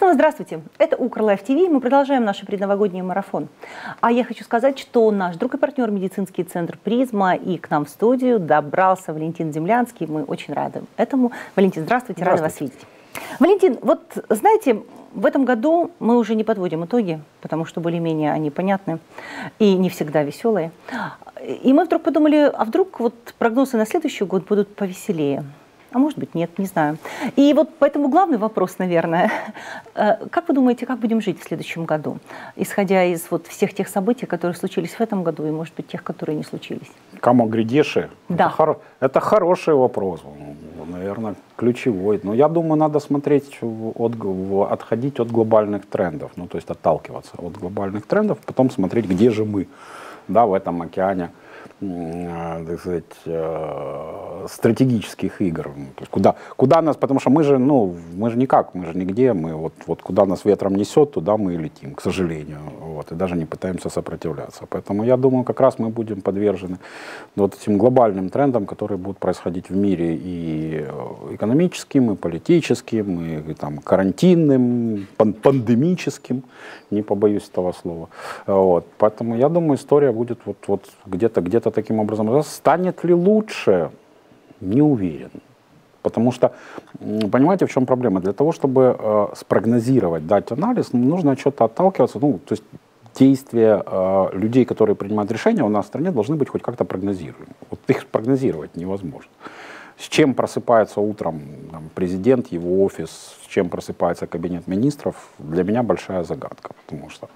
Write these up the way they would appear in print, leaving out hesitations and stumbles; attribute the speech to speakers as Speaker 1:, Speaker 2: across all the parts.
Speaker 1: снова здравствуйте. Это Укрлайф ТВ. Мы продолжаем наш предновогодний марафон. А я хочу сказать, что наш друг и партнер медицинский центр «Призма» и к нам в студию добрался Валентин Землянский. Мы очень рады этому. Валентин, здравствуйте, рада вас видеть. Валентин, вот знаете, в этом году мы уже не подводим итоги, потому что более-менее они понятны и не всегда веселые. И мы вдруг подумали, а вдруг вот прогнозы на следующий год будут повеселее? А может быть, нет, не знаю. И вот поэтому главный вопрос, наверное, как вы думаете, как будем жить в следующем году, исходя из вот всех тех событий, которые случились в этом году, и, может быть, тех, которые не случились?
Speaker 2: Кому грядеши?
Speaker 1: Да.
Speaker 2: Это хороший вопрос, наверное, ключевой. Но я думаю, надо смотреть, отходить от глобальных трендов, ну, то есть отталкиваться от глобальных трендов, потом смотреть, где же мы, да, в этом океане, так сказать, стратегических игр. То есть куда нас, потому что мы же никак, мы же нигде, мы вот куда нас ветром несет, туда мы и летим, к сожалению, вот, и даже не пытаемся сопротивляться. Поэтому я думаю, как раз мы будем подвержены вот этим глобальным трендам, которые будут происходить в мире, и экономическим, и политическим, и там, карантинным, пандемическим, не побоюсь этого слова. Вот. Поэтому я думаю, история будет вот где-то таким образом. Станет ли лучше? Не уверен. Потому что, понимаете, в чем проблема? Для того, чтобы спрогнозировать, дать анализ, нужно от чего-то отталкиваться. Ну, то есть действия людей, которые принимают решения у нас в стране, должны быть хоть как-то прогнозируемы. Вот их прогнозировать невозможно. С чем просыпается утром там, президент, его офис, с чем просыпается кабинет министров, для меня большая загадка. Потому что,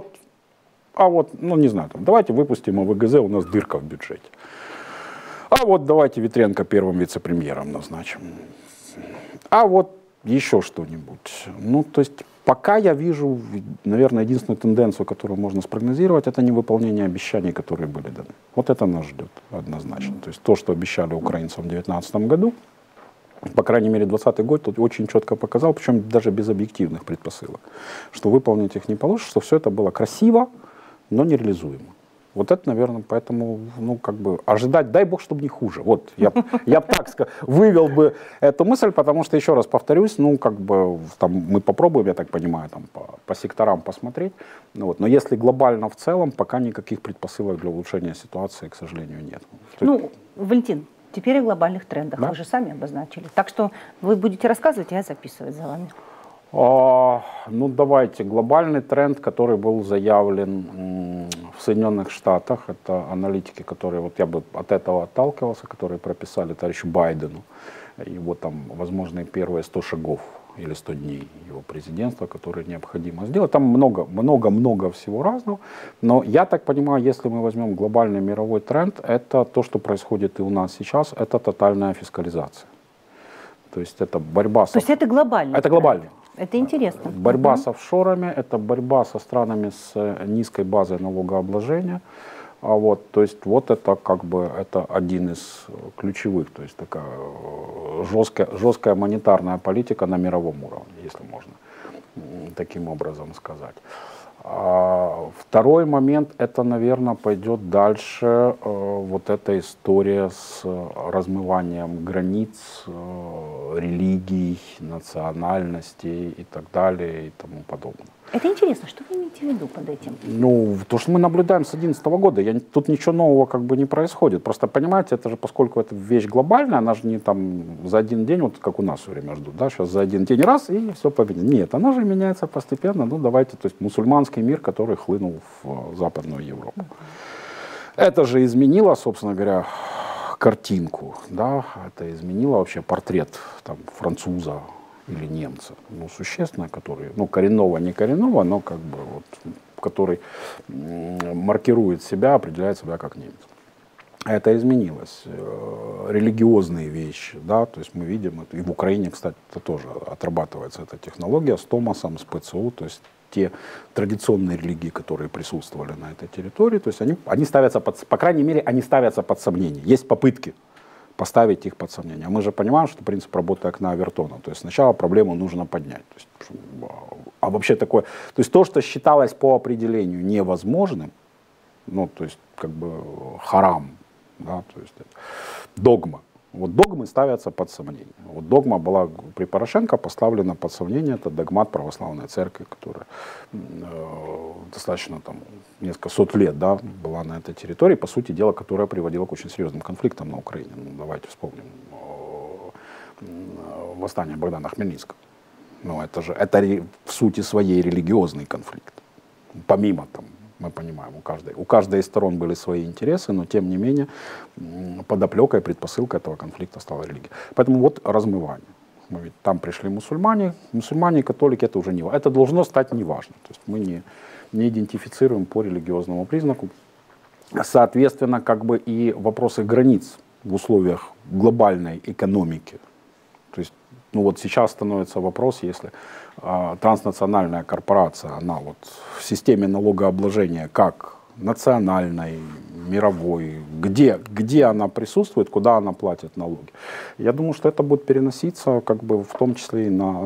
Speaker 2: ну не знаю, там, давайте выпустим ОВГЗ, у нас дырка в бюджете. А вот давайте Ветренко первым вице-премьером назначим. А вот еще что-нибудь. Ну, то есть пока я вижу, наверное, единственную тенденцию, которую можно спрогнозировать, это невыполнение обещаний, которые были даны. Вот это нас ждет однозначно. То есть то, что обещали украинцам в 2019 году, по крайней мере, 2020 год тут очень четко показал, причем даже без объективных предпосылок, что выполнить их не получится, что все это было красиво, но нереализуемо. Вот это, наверное, поэтому, ну, как бы, ожидать, дай бог, чтобы не хуже. Вот, я так сказал, вывел бы эту мысль, потому что, еще раз повторюсь, ну, как бы, там, мы попробуем, я так понимаю, там, по секторам посмотреть, ну, вот, но если глобально в целом, пока никаких предпосылок для улучшения ситуации, к сожалению, нет.
Speaker 1: Ну, Валентин, теперь о глобальных трендах, да? Вы же сами обозначили. Так что вы будете рассказывать, а я записывать за вами.
Speaker 2: Ну, давайте, глобальный тренд, который был заявлен в Соединенных Штатах, это аналитики, которые, вот я бы от этого отталкивался, которые прописали товарищу Байдену, его там, возможно, первые 100 шагов или 100 дней его президентства, которые необходимо сделать. Там много всего разного, но я так понимаю, если мы возьмем глобальный мировой тренд, это то, что происходит и у нас сейчас, это тотальная фискализация. То есть это борьба
Speaker 1: с... То есть это глобально?
Speaker 2: Это глобально.
Speaker 1: Это интересно.
Speaker 2: Борьба с офшорами, это борьба со странами с низкой базой налогообложения. Вот, то есть вот это как бы это один из ключевых, то есть такая жесткая монетарная политика на мировом уровне, если можно таким образом сказать. Второй момент, это, наверное, пойдет дальше вот эта история с размыванием границ, религий, национальностей и так далее и тому подобное.
Speaker 1: Это интересно, что вы имеете в виду под этим?
Speaker 2: Ну, то, что мы наблюдаем с 2011 года, тут ничего нового как бы не происходит. Просто, понимаете, это же, поскольку это вещь глобальная, она же не там за один день, вот как у нас все время ждут, да, сейчас за один день раз и все победит. Нет, она же меняется постепенно, ну давайте, то есть мусульманский мир, который хлынул в Западную Европу. Это же изменило, собственно говоря, картинку, да, это изменило вообще портрет там француза или немца, ну, существенно, который, ну, коренного, не коренного, но как бы вот, который маркирует себя, определяет себя как немец. Это изменилось. Религиозные вещи, да, то есть мы видим, это, и в Украине, кстати, это тоже отрабатывается эта технология с Томасом, с ПЦУ, то есть те традиционные религии, которые присутствовали на этой территории, то есть они ставятся, по крайней мере, они ставятся под сомнение. Есть попытки поставить их под сомнение. А мы же понимаем, что принцип работы окна Авертона. То есть сначала проблему нужно поднять. То есть, а вообще такое... То есть то, что считалось по определению невозможным, ну, то есть как бы харам, да, то есть догма, Вот догмы ставятся под сомнение. Вот догма была при Порошенко поставлена под сомнение, это догмат православной церкви, которая достаточно там несколько сот лет, да, была на этой территории, по сути дела, которая приводила к очень серьезным конфликтам на Украине. Ну, давайте вспомним восстание Богдана Хмельницкого. Ну, это в сути своей религиозный конфликт. Помимо там, мы понимаем, у каждой из сторон были свои интересы, но тем не менее подоплекой, предпосылкой этого конфликта стала религия. Поэтому вот размывание. Там пришли мусульмане, и католики, это уже не важно. Это должно стать неважно. То есть мы не идентифицируем по религиозному признаку. Соответственно, как бы и вопросы границ в условиях глобальной экономики. То есть, ну вот сейчас становится вопрос, если транснациональная корпорация, она вот в системе налогообложения как национальной, мировой, где она присутствует, куда она платит налоги. Я думаю, что это будет переноситься как бы в том числе и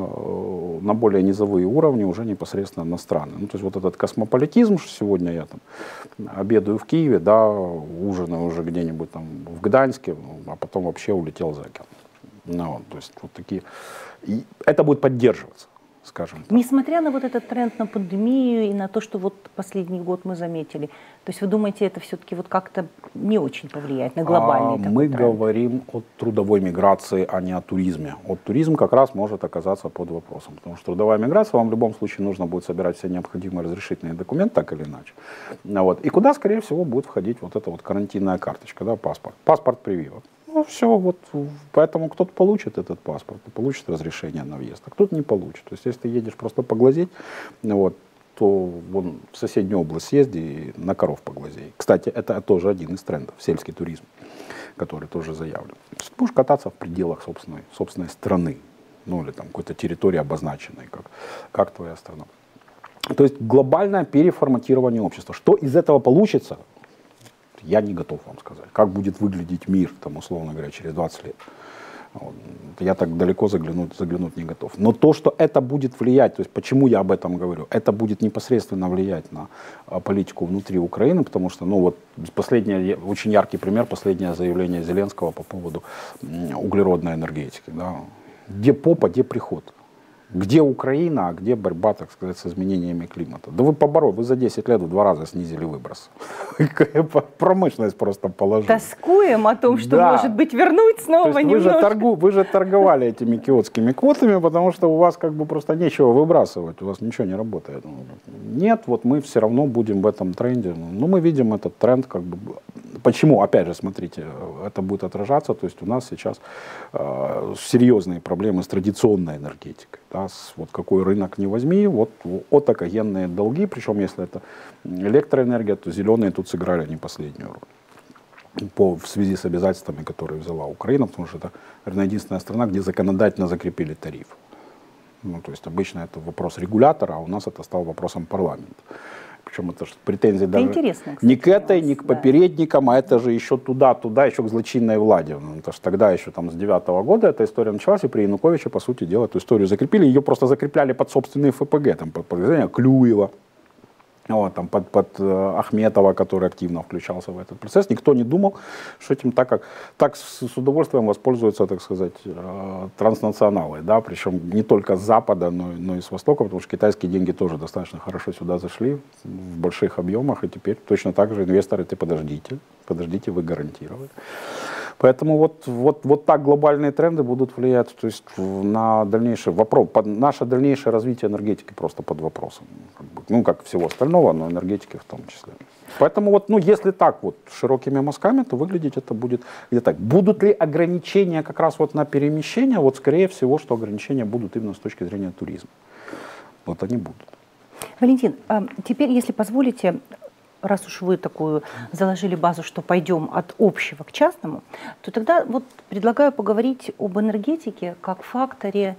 Speaker 2: на более низовые уровни, уже непосредственно на страны. Ну, то есть вот этот космополитизм, что сегодня я там обедаю в Киеве, да, ужинаю уже где-нибудь там в Гданьске, а потом вообще улетел за океан. Ну, то есть вот такие. И это будет поддерживаться, скажем так.
Speaker 1: Несмотря на вот этот тренд на пандемию и на то, что вот последний год мы заметили, то есть вы думаете, это все-таки вот как-то не очень повлияет на глобальный такой
Speaker 2: Мы
Speaker 1: тренд?
Speaker 2: говорим о трудовой миграции, а не о туризме. Вот туризм как раз может оказаться под вопросом, потому что трудовая миграция, вам в любом случае нужно будет собирать все необходимые разрешительные документы, так или иначе. Вот. И куда, скорее всего, будет входить вот эта вот карантинная карточка, да, паспорт. Паспорт прививок. Ну все, вот поэтому кто-то получит этот паспорт, получит разрешение на въезд, а кто-то не получит. То есть если ты едешь просто поглазеть, вот, то вон в соседнюю область съезди и на коров поглазей. Кстати, это тоже один из трендов, сельский туризм, который тоже заявлен. То есть будешь кататься в пределах собственной страны, ну или там какой-то территории обозначенной, как твоя страна. То есть глобальное переформатирование общества. Что из этого получится? Я не готов вам сказать. Как будет выглядеть мир, там, условно говоря, через 20 лет. Вот. Я так далеко заглянуть не готов. Но то, что это будет влиять, то есть почему я об этом говорю, это будет непосредственно влиять на политику внутри Украины, потому что, ну вот, очень яркий пример, последнее заявление Зеленского по поводу углеродной энергетики. Да. Где попа, где приход. Где Украина, а где борьба, так сказать, с изменениями климата? Да вы за 10 лет в 2 раза снизили выброс. Промышленность просто положили.
Speaker 1: Тоскуем о том, что, может быть, вернуть снова немножко.
Speaker 2: Вы же торговали этими киотскими квотами, потому что у вас как бы просто нечего выбрасывать, у вас ничего не работает. Нет, вот мы все равно будем в этом тренде. Но мы видим этот тренд как бы. Почему? Опять же, смотрите, это будет отражаться. То есть у нас сейчас серьезные проблемы с традиционной энергетикой. Да, вот какой рынок не возьми, вот отокогенные долги, причем если это электроэнергия, то зеленые тут сыграли не последнюю роль в связи с обязательствами, которые взяла Украина, потому что это, наверное, единственная страна, где законодательно закрепили тариф. Ну, то есть обычно это вопрос регулятора, а у нас это стал вопросом парламента. Причем это же претензии даже не к этой, не к попередникам, а это же еще туда, еще к злочинной Владе. Ну, потому что тогда еще там с 9-го года эта история началась, и при Януковиче, по сути дела, эту историю закрепили. Ее просто закрепляли под собственные ФПГ, там, под подразделение Клюева, вот, там, под Ахметова, который активно включался в этот процесс. Никто не думал, что этим так с удовольствием воспользуются, так сказать, транснационалы, да, причем не только с Запада, но и с Востока, потому что китайские деньги тоже достаточно хорошо сюда зашли в больших объемах, и теперь точно так же инвесторы, подождите, вы гарантировали. Поэтому вот так глобальные тренды будут влиять, то есть на дальнейшее наше дальнейшее развитие энергетики просто под вопросом. Ну, как всего остального, но энергетики в том числе. Поэтому вот, ну, если так вот широкими мазками, то выглядеть это будет где-то так. Будут ли ограничения как раз вот на перемещение? Вот скорее всего, что ограничения будут именно с точки зрения туризма. Вот они будут.
Speaker 1: Валентин, теперь, если позволите, раз уж вы такую заложили базу, что пойдем от общего к частному, то тогда вот предлагаю поговорить об энергетике как факторе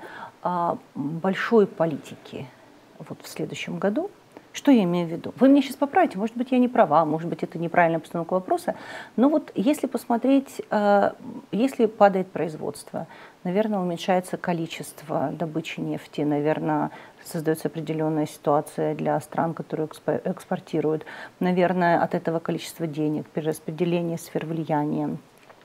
Speaker 1: большой политики вот в следующем году. Что я имею в виду? Вы меня сейчас поправите, может быть, я не права, может быть, это неправильная постановка вопроса, но вот если посмотреть, если падает производство, наверное, уменьшается количество добычи нефти, наверное, создается определенная ситуация для стран, которые экспортируют, наверное, от этого количества денег, перераспределение сфер влияния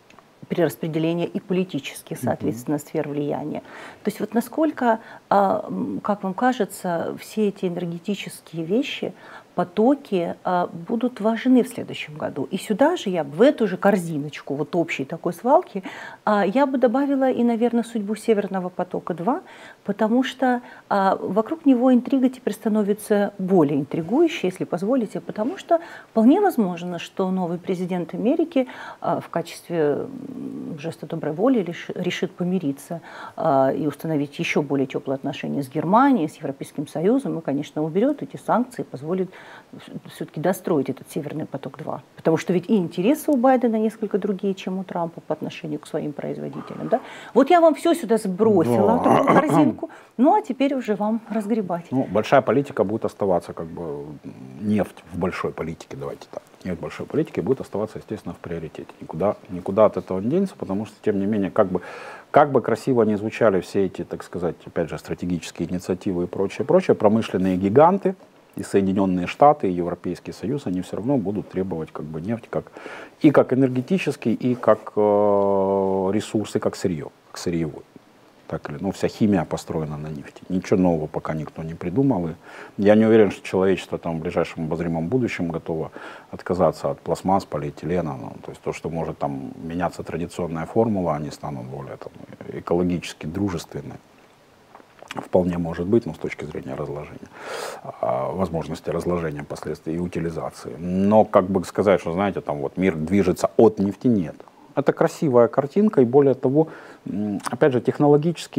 Speaker 1: перераспределения и политических, соответственно, сфер влияния. То есть вот насколько, как вам кажется, все эти энергетические вещи, потоки будут важны в следующем году. И сюда же я, в эту же корзиночку, вот общей такой свалки, я бы добавила и, наверное, судьбу Северного потока-2, потому что вокруг него интрига теперь становится более интригующей, если позволите, потому что вполне возможно, что новый президент Америки в качестве жеста доброй воли решит помириться и установить еще более теплые отношения с Германией, с Европейским Союзом, и, конечно, уберет эти санкции, позволит все-таки достроить этот Северный поток-2. Потому что ведь и интересы у Байдена несколько другие, чем у Трампа по отношению к своим производителям. Да? Вот я вам все сюда сбросила, в такую корзинку, ну а теперь уже вам разгребать.
Speaker 2: Ну, большая политика будет оставаться, как бы, нефть в большой политике, давайте так. Нефть в большой политике будет оставаться, естественно, в приоритете. Никуда от этого не денется, потому что, тем не менее, как бы красиво ни звучали все эти, так сказать, опять же, стратегические инициативы и прочее, промышленные гиганты, и Соединенные Штаты, и Европейский Союз, они все равно будут требовать, как бы, нефть как энергетический, и как ресурсы, как сырье, как сырьевой. Так или, вся химия построена на нефти. Ничего нового пока никто не придумал. И я не уверен, что человечество там в ближайшем обозримом будущем готово отказаться от пластмасс, полиэтилена. То есть то, что может там меняться традиционная формула, они станут более там экологически дружественны. Вполне может быть, но с точки зрения разложения, возможности разложения последствий и утилизации. Но как бы сказать, что, знаете, там вот мир движется от нефти, нет. Это красивая картинка, и более того, опять же, технологически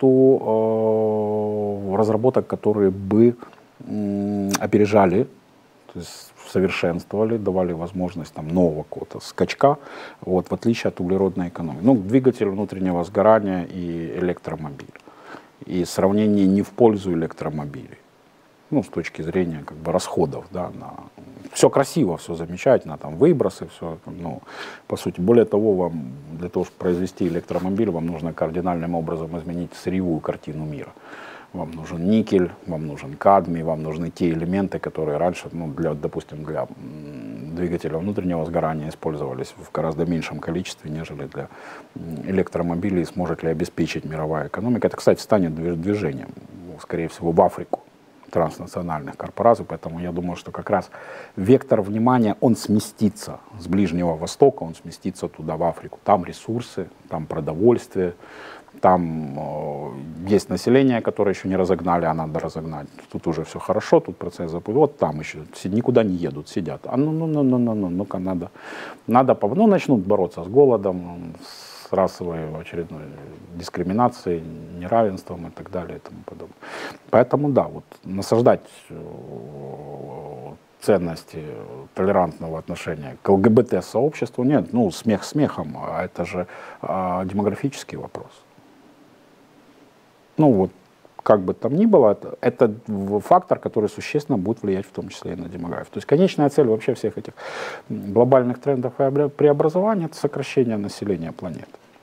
Speaker 2: нету разработок, которые бы опережали, то есть совершенствовали, давали возможность там нового какого-то скачка, вот, в отличие от углеродной экономики. Двигатель внутреннего сгорания и электромобиль. И сравнение не в пользу электромобилей, с точки зрения как бы расходов, да, все красиво, все замечательно, там выбросы, все, по сути. Более того, для того, чтобы произвести электромобиль, вам нужно кардинальным образом изменить сырьевую картину мира. Вам нужен никель, вам нужен кадмий, вам нужны те элементы, которые раньше, допустим, для двигателя внутреннего сгорания использовались в гораздо меньшем количестве, нежели для электромобилей. Сможет ли обеспечить мировая экономика? Это, кстати, станет движением, скорее всего, в Африку транснациональных корпораций. Поэтому я думаю, что как раз вектор внимания, он сместится с Ближнего Востока, он сместится туда, в Африку. Там ресурсы, там продовольствие. Там есть население, которое еще не разогнали, а надо разогнать. Тут уже все хорошо, тут процесс запустил. Вот там еще никуда не едут, сидят. Ну-ка, надо начнут бороться с голодом, с расовой очередной дискриминацией, неравенством и так далее и тому подобное. Поэтому да, вот насаждать ценности толерантного отношения к ЛГБТ-сообществу нет, смех смехом, а это же демографический вопрос. Как бы там ни было, это фактор, который существенно будет влиять в том числе и на демографию. То есть конечная цель вообще всех этих глобальных трендов и преобразований — это сокращение населения планеты.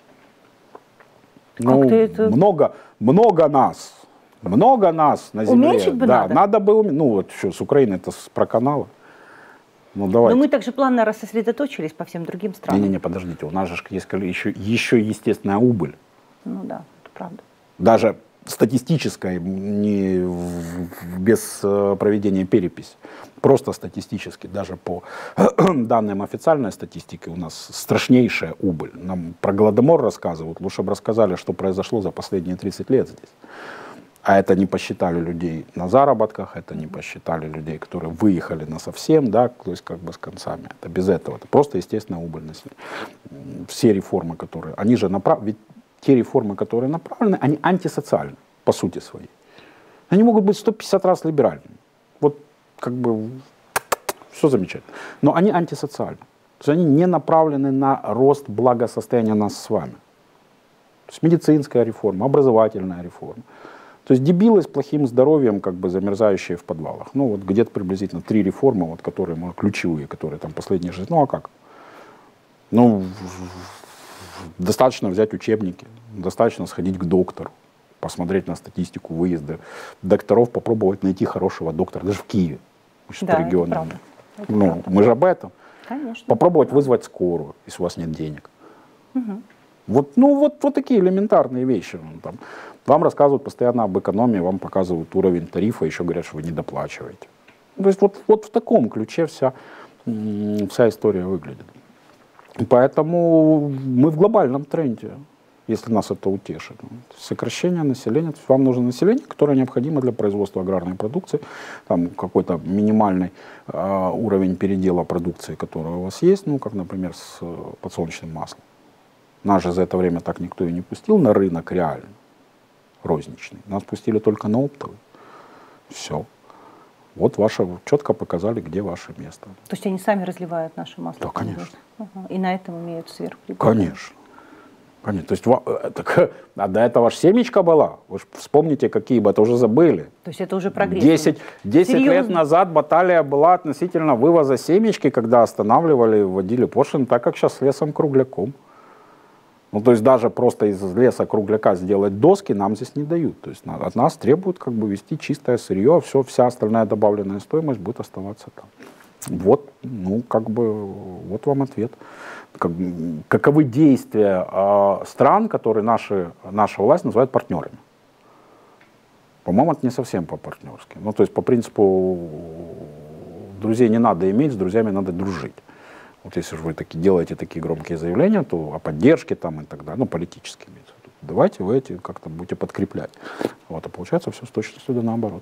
Speaker 2: Много нас на Земле.
Speaker 1: Уменьшить бы надо?
Speaker 2: Надо бы, с Украины-то про каналы.
Speaker 1: Но мы также плавно рассосредоточились по всем другим странам.
Speaker 2: Не, подождите, у нас же есть еще естественная убыль.
Speaker 1: Да, это правда.
Speaker 2: Даже статистической, без проведения переписи, просто статистически, даже по данным официальной статистики, у нас страшнейшая убыль. Нам про Голодомор рассказывают, лучше бы рассказали, что произошло за последние 30 лет здесь. А это не посчитали людей на заработках, это не посчитали людей, которые выехали насовсем, да, то есть как бы с концами. Это без этого, это просто естественная убыль населения. Все реформы, которые, они же ведь те реформы, которые направлены, они антисоциальны, по сути своей. Они могут быть 150 раз либеральными. Вот как бы все замечательно. Но они антисоциальны. То есть они не направлены на рост благосостояния нас с вами. То есть медицинская реформа, образовательная реформа. То есть дебилы с плохим здоровьем, как бы замерзающие в подвалах. Вот где-то приблизительно 3 реформы, которые ключевые, которые там последние 6. А как? Достаточно взять учебники, достаточно сходить к доктору, посмотреть на статистику выезда докторов, попробовать найти хорошего доктора, даже в Киеве, по регионам. Мы же об этом.
Speaker 1: Конечно.
Speaker 2: Попробовать вызвать скорую, если у вас нет денег. Вот, вот такие элементарные вещи. Там, вам рассказывают постоянно об экономии, вам показывают уровень тарифа, еще говорят, что вы не доплачиваете. То есть вот в таком ключе вся история выглядит. Поэтому мы в глобальном тренде, если нас это утешит. Сокращение населения. То есть вам нужно население, которое необходимо для производства аграрной продукции, там какой-то минимальный уровень передела продукции, который у вас есть, ну, как, например, с подсолнечным маслом. Нас же за это время так никто и не пустил на рынок реально, розничный. Нас пустили только на оптовый. Все. Вот четко показали, где ваше место.
Speaker 1: То есть они сами разливают наше масло?
Speaker 2: Да, конечно.
Speaker 1: И на этом имеют сверхприбыль?
Speaker 2: Конечно. Конечно. То есть, а до этого же семечка была. Вы же вспомните, какие бы, это уже забыли.
Speaker 1: То есть это уже прогресс.
Speaker 2: 10 лет назад баталия была относительно вывоза семечки, когда останавливали, вводили пошлины, так как сейчас с лесом-кругляком. Ну, то есть даже просто из леса кругляка сделать доски нам здесь не дают. То есть от нас требуют как бы вести чистое сырье, а вся остальная добавленная стоимость будет оставаться там. Вот, ну, как бы, вот вам ответ. Каковы действия стран, которые наша власть называет партнерами? По-моему, это не совсем по-партнерски. Ну, то есть по принципу друзей не надо иметь, с друзьями надо дружить. Вот если же вы делаете такие громкие заявления, то о поддержке там и так далее, ну, политические имеются. Давайте вы эти как-то будете подкреплять. Вот, а получается все с точностью да наоборот.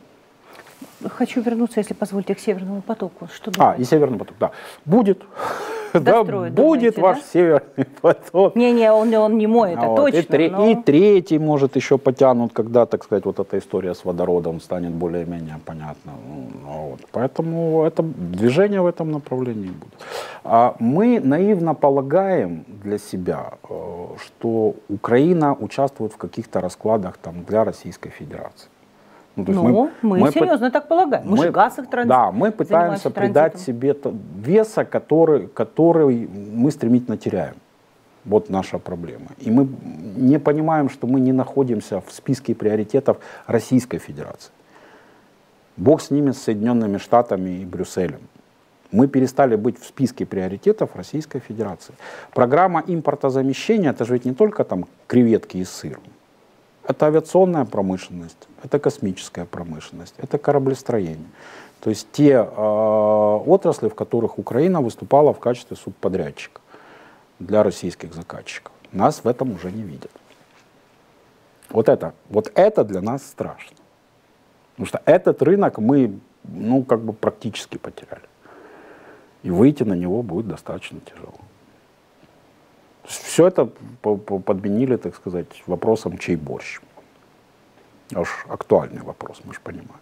Speaker 1: Хочу вернуться, если позволите, к Северному потоку. Что
Speaker 2: и Северный поток, да. Будет.
Speaker 1: Достроят,
Speaker 2: да, будет
Speaker 1: думаете,
Speaker 2: ваш
Speaker 1: да?
Speaker 2: Северный поток.
Speaker 1: Не, он не мой, это
Speaker 2: вот.
Speaker 1: точно.
Speaker 2: И третий, может, еще потянут, когда, так сказать, вот эта история с водородом станет более-менее понятна. Вот. Поэтому это движение в этом направлении будет. Мы наивно полагаем для себя, что Украина участвует в каких-то раскладах там, для Российской Федерации.
Speaker 1: Ну, мы серьезно так полагаем. Мы же газ их транзит.
Speaker 2: Да, мы пытаемся придать себе веса, который мы стремительно теряем. Вот наша проблема. И мы не понимаем, что мы не находимся в списке приоритетов Российской Федерации. Бог с ними, с Соединенными Штатами и Брюсселем. Мы перестали быть в списке приоритетов Российской Федерации. Программа импортозамещения, это же ведь не только там креветки и сыр. Это авиационная промышленность, это космическая промышленность, это кораблестроение. То есть те отрасли, в которых Украина выступала в качестве субподрядчика для российских заказчиков. Нас в этом уже не видят. Вот это для нас страшно. Потому что этот рынок мы, ну, как бы практически потеряли. И выйти на него будет достаточно тяжело. Все это подменили, так сказать, вопросом, чей борщ. Аж актуальный вопрос, мы же понимаем.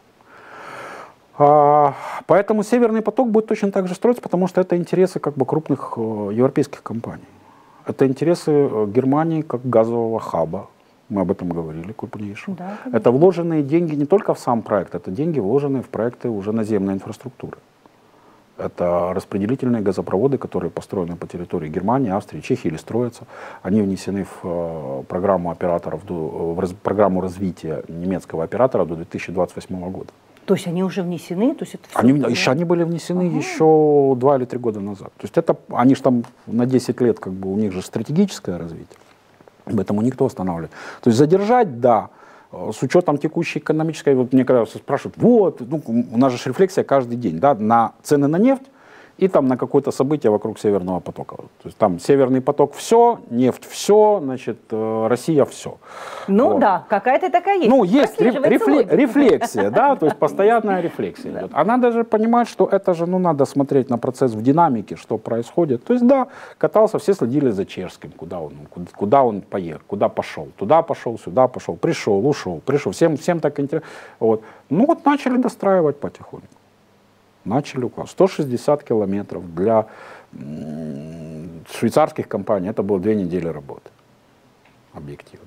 Speaker 2: Поэтому Северный поток будет точно так же строиться, потому что это интересы как бы крупных европейских компаний. Это интересы Германии как газового хаба. Мы об этом говорили, крупнейшего. Да, это вложенные деньги не только в сам проект, это деньги, вложенные в проекты уже наземной инфраструктуры. Это распределительные газопроводы, которые построены по территории Германии, Австрии, Чехии или строятся. Они внесены в программу операторов, в программу развития немецкого оператора до 2028 года.
Speaker 1: То есть они уже внесены? То есть это все
Speaker 2: они были внесены еще 2 или 3 года назад. То есть это, они же там на 10 лет, как бы у них же стратегическое развитие. Поэтому никто останавливает. То есть задержать, да. С учетом текущей экономической, вот мне когда спрашивают, вот, ну, у нас же рефлексия каждый день, да, на цены на нефть и там на какое-то событие вокруг Северного потока. То есть там Северный поток все, нефть все, значит, Россия все.
Speaker 1: Ну вот. Да, какая-то такая есть.
Speaker 2: Ну, есть рефлексия, да, то есть постоянная рефлексия идет. А надо же понимать, что это же, ну, надо смотреть на процесс в динамике, что происходит. То есть, да, катался, все следили за Чешским, куда он поехал, куда пошел. Туда пошел, сюда пошел, пришел, ушел, пришел. Всем так интересно. Вот. Ну, вот начали достраивать потихоньку. Начали укладывать. 160 километров для швейцарских компаний это было 2 недели работы. Объективно.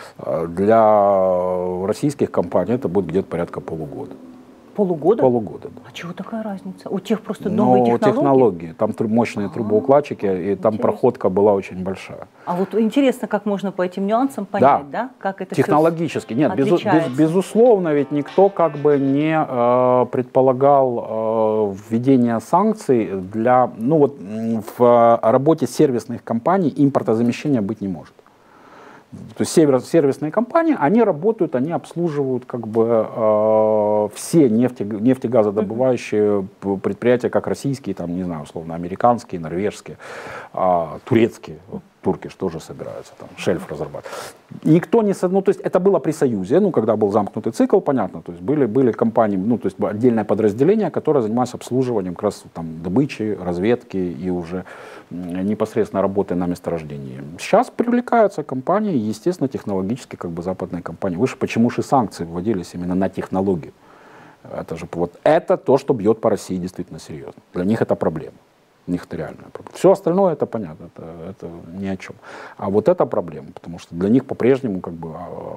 Speaker 2: Для российских компаний это будет где-то порядка полугода.
Speaker 1: Полугода?
Speaker 2: Полугода, да.
Speaker 1: А чего такая разница? У тех просто новые
Speaker 2: технологии. Там мощные трубоукладчики, и там проходка была очень большая.
Speaker 1: А вот интересно, как можно по этим нюансам понять, да? Как это
Speaker 2: технологически. Нет, безусловно, ведь никто как бы не предполагал введения санкций для, ну вот в работе сервисных компаний импортозамещения быть не может. То есть сервисные компании, они работают, они обслуживают как бы все нефтегазодобывающие предприятия, как российские, там, не знаю, условно, американские, норвежские, турецкие. Туркиш тоже собираются там шельф разрабатывать. Никто не... Ну, то есть это было при Союзе, ну, когда был замкнутый цикл, понятно, то есть были компании, ну, то есть отдельное подразделение, которое занималось обслуживанием как раз там добычи, разведки и уже непосредственно работы на месторождении. Сейчас привлекаются компании, естественно, технологически, как бы западные компании. Выше, почему же санкции вводились именно на технологию? Это же вот это то, что бьет по России действительно серьезно. Для них это проблема. У них это реальная проблема. Все остальное это понятно, это ни о чем. А вот это проблема, потому что для них по-прежнему как бы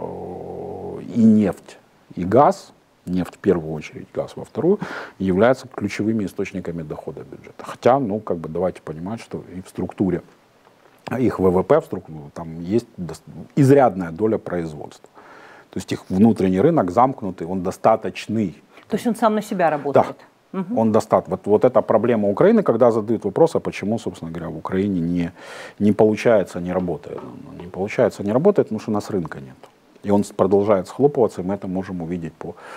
Speaker 2: и нефть, и газ, нефть в первую очередь, газ во вторую, являются ключевыми источниками дохода бюджета. Хотя, ну, как бы давайте понимать, что и в структуре их ВВП, в структуре, там есть изрядная доля производства. То есть их внутренний рынок замкнутый, он достаточный.
Speaker 1: То есть он сам на себя работает?
Speaker 2: Да. Он достаточно. Вот эта проблема Украины, когда задают вопрос, а почему, собственно говоря, в Украине не получается, не работает. Не получается, не работает, потому что у нас рынка нет. И он продолжает схлопываться, и мы это можем увидеть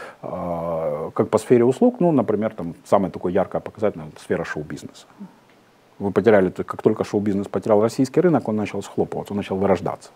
Speaker 2: как по сфере услуг, ну, например, там самое такое яркое показательное сфера шоу-бизнеса. Вы потеряли, как только шоу-бизнес потерял российский рынок, он начал схлопываться, он начал вырождаться.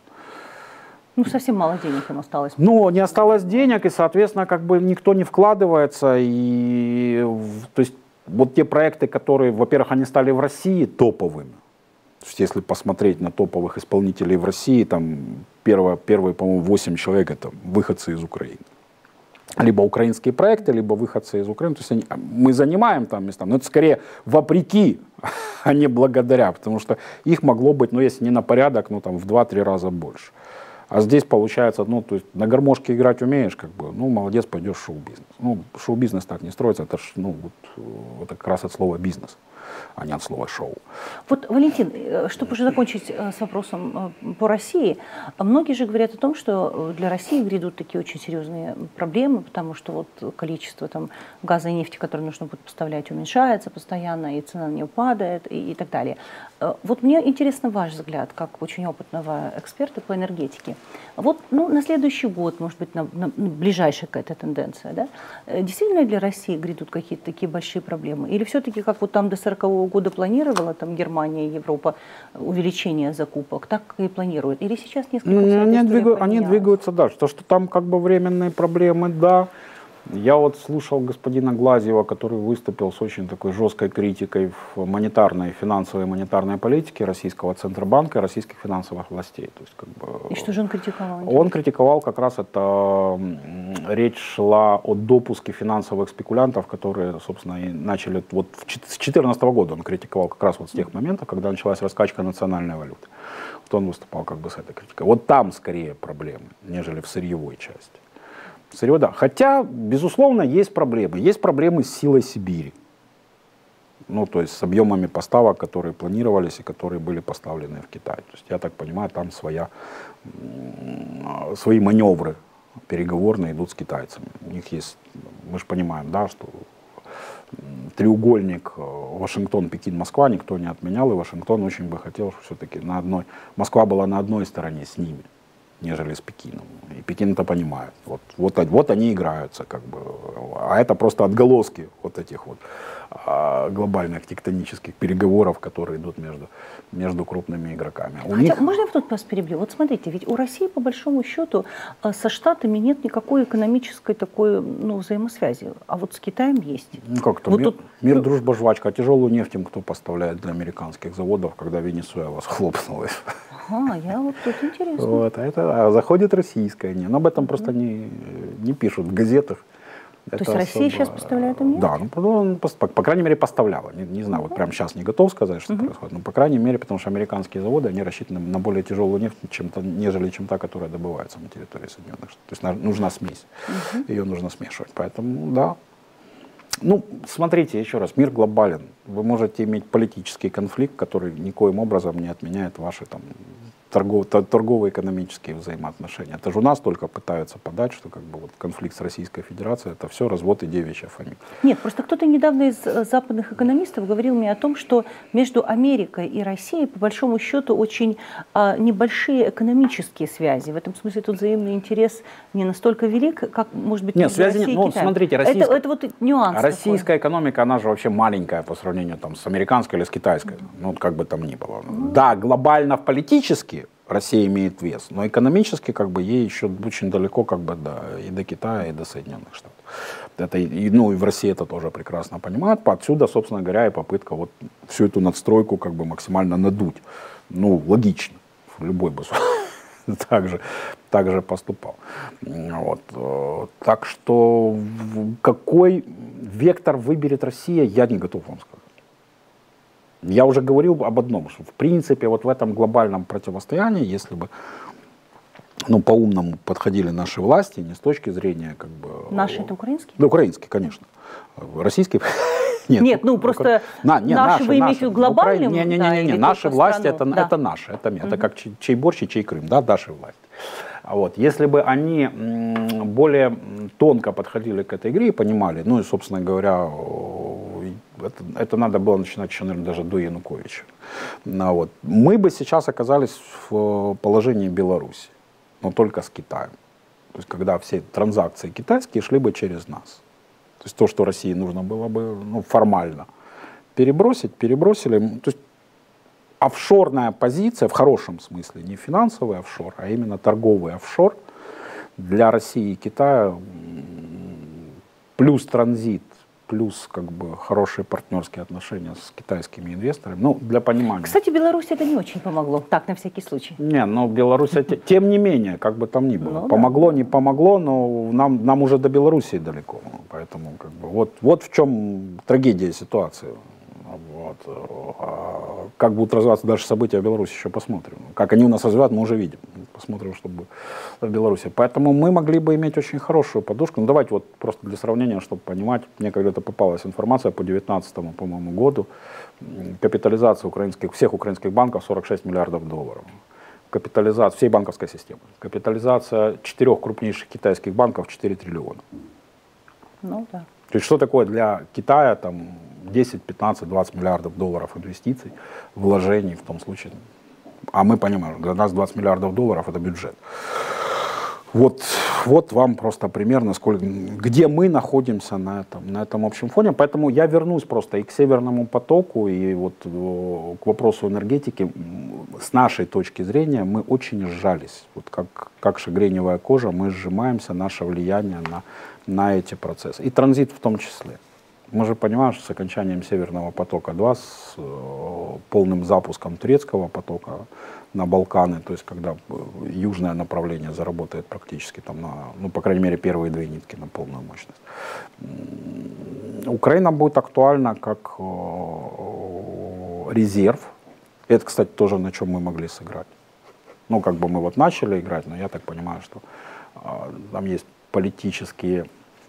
Speaker 1: Ну, совсем мало денег им осталось.
Speaker 2: Ну, не осталось денег, и, соответственно, как бы никто не вкладывается. И, то есть, вот те проекты, которые, во-первых, они стали в России топовыми. То есть, если посмотреть на топовых исполнителей в России, там, первые, по-моему, 8 человек, это выходцы из Украины. Либо украинские проекты, либо выходцы из Украины. То есть, мы занимаем там места, но это скорее вопреки, а не благодаря. Потому что их могло быть, ну, если не на порядок, ну, там, в 2-3 раза больше. А здесь получается, ну, то есть на гармошке играть умеешь, как бы, ну, молодец, пойдешь в шоу-бизнес. Ну, шоу-бизнес так не строится, это ж, ну, вот как раз от слова бизнес, а не от слова шоу.
Speaker 1: Вот, Валентин, чтобы уже закончить с вопросом по России, многие же говорят о том, что для России грядут такие очень серьезные проблемы, потому что вот количество там газа и нефти, которые нужно будет поставлять, уменьшается постоянно, и цена на нее падает, и так далее. Вот мне интересно ваш взгляд, как очень опытного эксперта по энергетике. Вот, ну, на следующий год, может быть, на ближайшая какая-то тенденция, да? Действительно для России грядут какие-то такие большие проблемы? Или все-таки, как вот там до 40-го года планировала там Германия и Европа увеличение закупок, так и планируют? Или сейчас несколько
Speaker 2: они двигаются дальше. То, что там как бы временные проблемы, да. Я вот слушал господина Глазьева, который выступил с очень такой жесткой критикой в финансовой монетарной политике российского Центробанка и российских финансовых властей. То есть, как бы,
Speaker 1: и что же он критиковал?
Speaker 2: Он критиковал как раз это, речь шла о допуске финансовых спекулянтов, которые, собственно, и начали, вот с 2014 года он критиковал как раз вот с тех моментов, когда началась раскачка национальной валюты. Вот он выступал как бы с этой критикой. Вот там скорее проблемы, нежели в сырьевой части. Сырье, да. Хотя, безусловно, есть проблемы. Есть проблемы с силой Сибири. Ну, то есть с объемами поставок, которые планировались и которые были поставлены в Китай. То есть, я так понимаю, там свои маневры переговорные идут с китайцами. У них есть, мы же понимаем, да, что треугольник Вашингтон, Пекин, Москва никто не отменял, и Вашингтон очень бы хотел, что все-таки Москва была на одной стороне с ними, нежели с Пекином. И Пекин это понимает. Вот они играются, как бы. А это просто отголоски вот этих вот глобальных тектонических переговоров, которые идут между крупными игроками.
Speaker 1: Можно я тут вас перебью? Вот смотрите, ведь у России, по большому счету, со Штатами нет никакой экономической такой, ну, взаимосвязи. А вот с Китаем есть.
Speaker 2: Ну, как-то вот мир, дружба, жвачка. А тяжелую нефть им кто поставляет для американских заводов, когда Венесуэла схлопнулась?
Speaker 1: Ага, я вот тут интересно.
Speaker 2: Вот, а заходит российская нефть. Но об этом просто не пишут в газетах.
Speaker 1: То есть Россия сейчас поставляет им нефть?
Speaker 2: Да, ну, по крайней мере, поставляла. Не знаю, вот прямо сейчас не готов сказать, что происходит. Но, по крайней мере, потому что американские заводы, они рассчитаны на более тяжелую нефть, нежели чем та, которая добывается на территории Соединенных Штатов. То есть нужна смесь. Ее нужно смешивать. Поэтому, да. Ну, смотрите, еще раз, мир глобален. Вы можете иметь политический конфликт, который никоим образом не отменяет ваши там торгово-экономические взаимоотношения. Это же у нас только пытаются подать, что как бы вот конфликт с Российской Федерацией — это все развод и девичья фамилия.
Speaker 1: Нет, просто кто-то недавно из западных экономистов говорил мне о том, что между Америкой и Россией по большому счету очень небольшие экономические связи. В этом смысле тут взаимный интерес не настолько велик, как может быть между Россией и Китаем.
Speaker 2: Смотрите,
Speaker 1: это вот нюанс.
Speaker 2: Российская экономика, она же вообще маленькая по сравнению там, с американской или с китайской. Ну, как бы там ни было. Да, глобально политически Россия имеет вес, но экономически как бы ей еще очень далеко как бы и до Китая, и до Соединенных Штатов. Это, и в России это тоже прекрасно понимают. Отсюда, собственно говоря, и попытка вот всю эту надстройку как бы максимально надуть. Ну, логично. Любой бы так же поступал. Вот. Так что какой вектор выберет Россия, я не готов вам сказать. Я уже говорил об одном, что в принципе вот в этом глобальном противостоянии, если бы по-умному подходили наши власти, не с точки зрения как бы...
Speaker 1: Наши это украинские?
Speaker 2: Да, украинские, конечно. Российские...
Speaker 1: Нет, просто наши вы имеете в виду глобальном?
Speaker 2: Не, наши власти это наши, это как чей борщ и чей Крым, да, наши власти. Вот. Если бы они более тонко подходили к этой игре и понимали, ну и, собственно говоря, это надо было начинать еще, наверное, даже до Януковича. Вот. Мы бы сейчас оказались в положении Беларуси, но только с Китаем. То есть, когда все транзакции китайские шли бы через нас. То есть, то, что России нужно было бы формально перебросили. То есть, офшорная позиция, в хорошем смысле, не финансовый офшор, а именно торговый офшор для России и Китая, плюс транзит, плюс как бы хорошие партнерские отношения с китайскими инвесторами. Ну, для понимания.
Speaker 1: Кстати, Беларуси это не очень помогло, так, на всякий случай.
Speaker 2: Не, но Беларусь, тем не менее, как бы там ни было. Помогло, не помогло, но нам уже до Белоруссии далеко. Поэтому как бы, вот в чем трагедия ситуации. Вот. Как будут развиваться дальше события в Беларуси, еще посмотрим. Как они у нас развивают, мы уже видим. Посмотрим, что будет в Беларуси. Поэтому мы могли бы иметь очень хорошую подушку. Ну, давайте вот просто для сравнения, чтобы понимать. Мне когда-то попалась информация по 2019, по-моему, году. Капитализация всех украинских банков 46 миллиардов долларов. Капитализация всей банковской системы. Капитализация 4 крупнейших китайских банков 4 триллиона.
Speaker 1: Ну да.
Speaker 2: То есть что такое для Китая там 10, 15, 20 миллиардов долларов инвестиций, вложений в том случае. А мы понимаем, для нас 20 миллиардов долларов это бюджет. Вот вам просто пример, где мы находимся на этом общем фоне. Поэтому я вернусь просто и к Северному потоку, и вот к вопросу энергетики. С нашей точки зрения мы очень сжались. Вот как шагреневая кожа, мы сжимаемся, наше влияние на эти процессы. И транзит в том числе. Мы же понимаем, что с окончанием Северного потока-2, с полным запуском турецкого потока на Балканы, то есть когда южное направление заработает практически там по крайней мере, первые 2 нитки на полную мощность, Украина будет актуальна как резерв. Это, кстати, тоже на чем мы могли сыграть. Ну, как бы мы вот начали играть, но я так понимаю, что там есть политические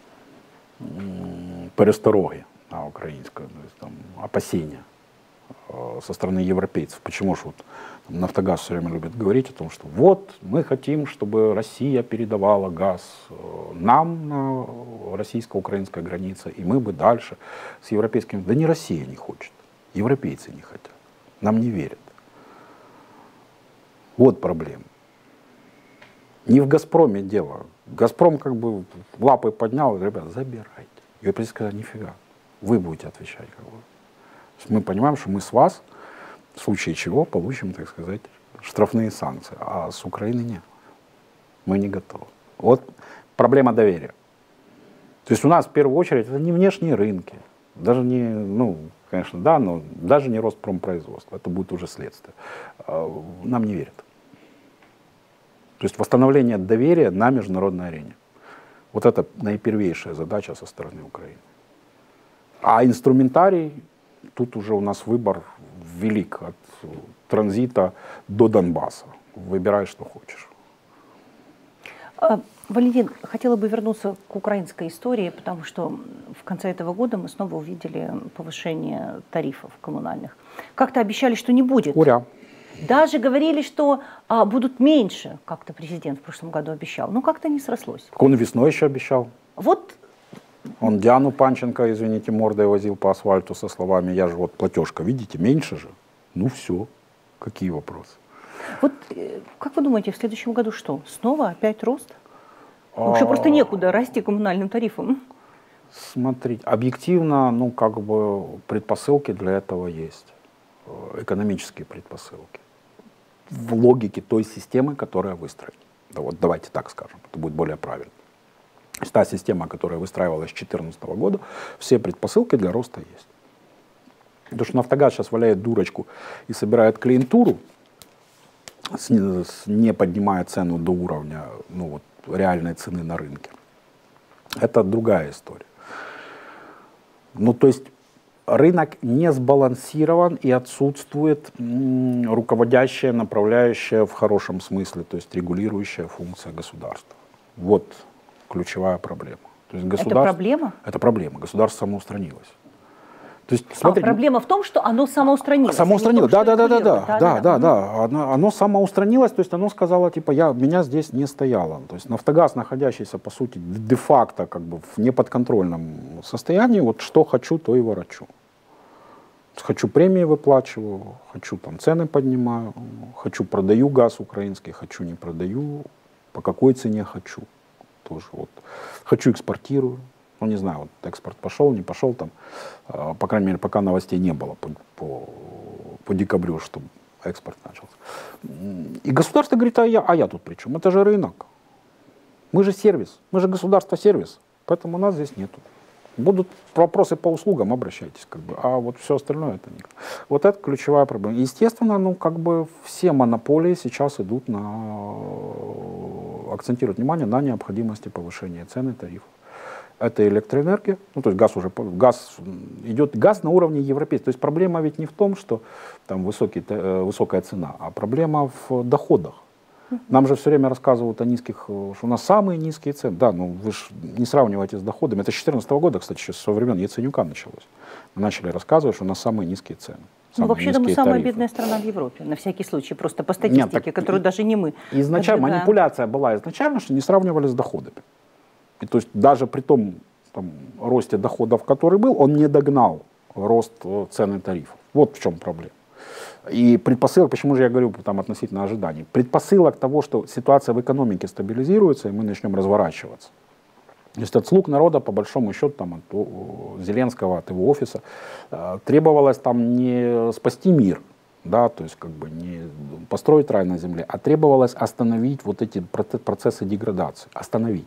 Speaker 2: перестороги украинские, то есть, там, опасения со стороны европейцев. Почему же вот Нафтогаз все время любит говорить о том, что вот мы хотим, чтобы Россия передавала газ нам на российско-украинской границе, и мы бы дальше с европейскими... Да не Россия не хочет, европейцы не хотят, нам не верят. Вот проблема. Не в «Газпроме» дело. «Газпром» как бы лапы поднял, ребят, забирайте. Европейцы сказали, нифига, вы будете отвечать. Как бы. Мы понимаем, что мы с вас, в случае чего, получим, так сказать, штрафные санкции. А с Украины нет. Мы не готовы. Вот проблема доверия. То есть у нас в первую очередь это не внешние рынки, даже не, конечно, да, но даже не Роспромпроизводство. Это будет уже следствие. Нам не верят. То есть восстановление доверия на международной арене. Вот это наипервейшая задача со стороны Украины. А инструментарий, тут уже у нас выбор велик от транзита до Донбасса. Выбирай, что хочешь.
Speaker 1: Валентин, хотела бы вернуться к украинской истории, потому что в конце этого года мы снова увидели повышение тарифов коммунальных. Как-то обещали, что не будет.
Speaker 2: Ура!
Speaker 1: Даже говорили, что будут меньше, как-то президент в прошлом году обещал. Но как-то не срослось.
Speaker 2: Он весной еще обещал.
Speaker 1: Вот.
Speaker 2: Он Диану Панченко, извините, мордой возил по асфальту со словами: я же вот платежка, видите, меньше же. Ну все, какие вопросы?
Speaker 1: Вот как вы думаете, в следующем году что? Снова опять рост? Уже просто некуда расти коммунальным тарифам.
Speaker 2: Смотрите, объективно, ну как бы предпосылки для этого есть. Экономические предпосылки. В логике той системы, которая выстроена. Да, вот давайте так скажем, это будет более правильно. То есть та система, которая выстраивалась с 2014 года, все предпосылки для роста есть. Потому что «Нафтогаз» сейчас валяет дурочку и собирает клиентуру, не поднимая цену до уровня, ну, вот, реальной цены на рынке. Это другая история. Ну, то есть рынок не сбалансирован и отсутствует руководящая, направляющая в хорошем смысле, то есть регулирующая функция государства. Вот ключевая проблема. То есть
Speaker 1: это проблема?
Speaker 2: Это проблема. Государство самоустранилось. То есть, смотрите,
Speaker 1: проблема в том, что оно самоустранилось.
Speaker 2: Самоустранилось, да. Оно самоустранилось, то есть оно сказало, типа, меня здесь не стояло. То есть «Нафтогаз», находящийся, по сути, де-факто как бы в неподконтрольном состоянии, вот что хочу, то и ворочу. Хочу премии выплачиваю, хочу там цены поднимаю, хочу продаю газ украинский, хочу не продаю, по какой цене хочу. Тоже вот. Хочу экспортирую. Ну, не знаю, вот экспорт пошел, не пошел там, по крайней мере, пока новостей не было по декабрю, чтобы экспорт начался. И государство говорит: а я тут при чем? Это же рынок. Мы же сервис, мы же государство-сервис, поэтому у нас здесь нету. Будут вопросы по услугам, обращайтесь, как бы, а вот все остальное это никто. Вот это ключевая проблема. Естественно, ну, как бы все монополии сейчас идут акцентируют внимание на необходимости повышения цен и тарифов. Это электроэнергия, ну, то есть газ на уровне европейского. То есть проблема ведь не в том, что там высокая цена, а проблема в доходах. Нам же все время рассказывают о низких, что у нас самые низкие цены. Да, ну вы же не сравнивайте с доходами. Это с 2014 года, кстати, еще со времен Яценюка началось. Мы начали рассказывать, что у нас самые низкие цены.
Speaker 1: Ну, вообще-то мы самая бедная страна в Европе, на всякий случай, просто по статистике, которую даже не мы.
Speaker 2: Изначально манипуляция была изначально, что не сравнивали с доходами. И то есть даже при том там, росте доходов, который был, он не догнал рост цен и тарифов. Вот в чем проблема. И предпосылок, почему же я говорю там, относительно ожиданий, предпосылок того, что ситуация в экономике стабилизируется, и мы начнем разворачиваться. То есть от «Слуг народа», по большому счету, там, от Зеленского, от его офиса, требовалось там не спасти мир, да, то есть как бы не построить рай на земле, а требовалось остановить вот эти процессы деградации, остановить.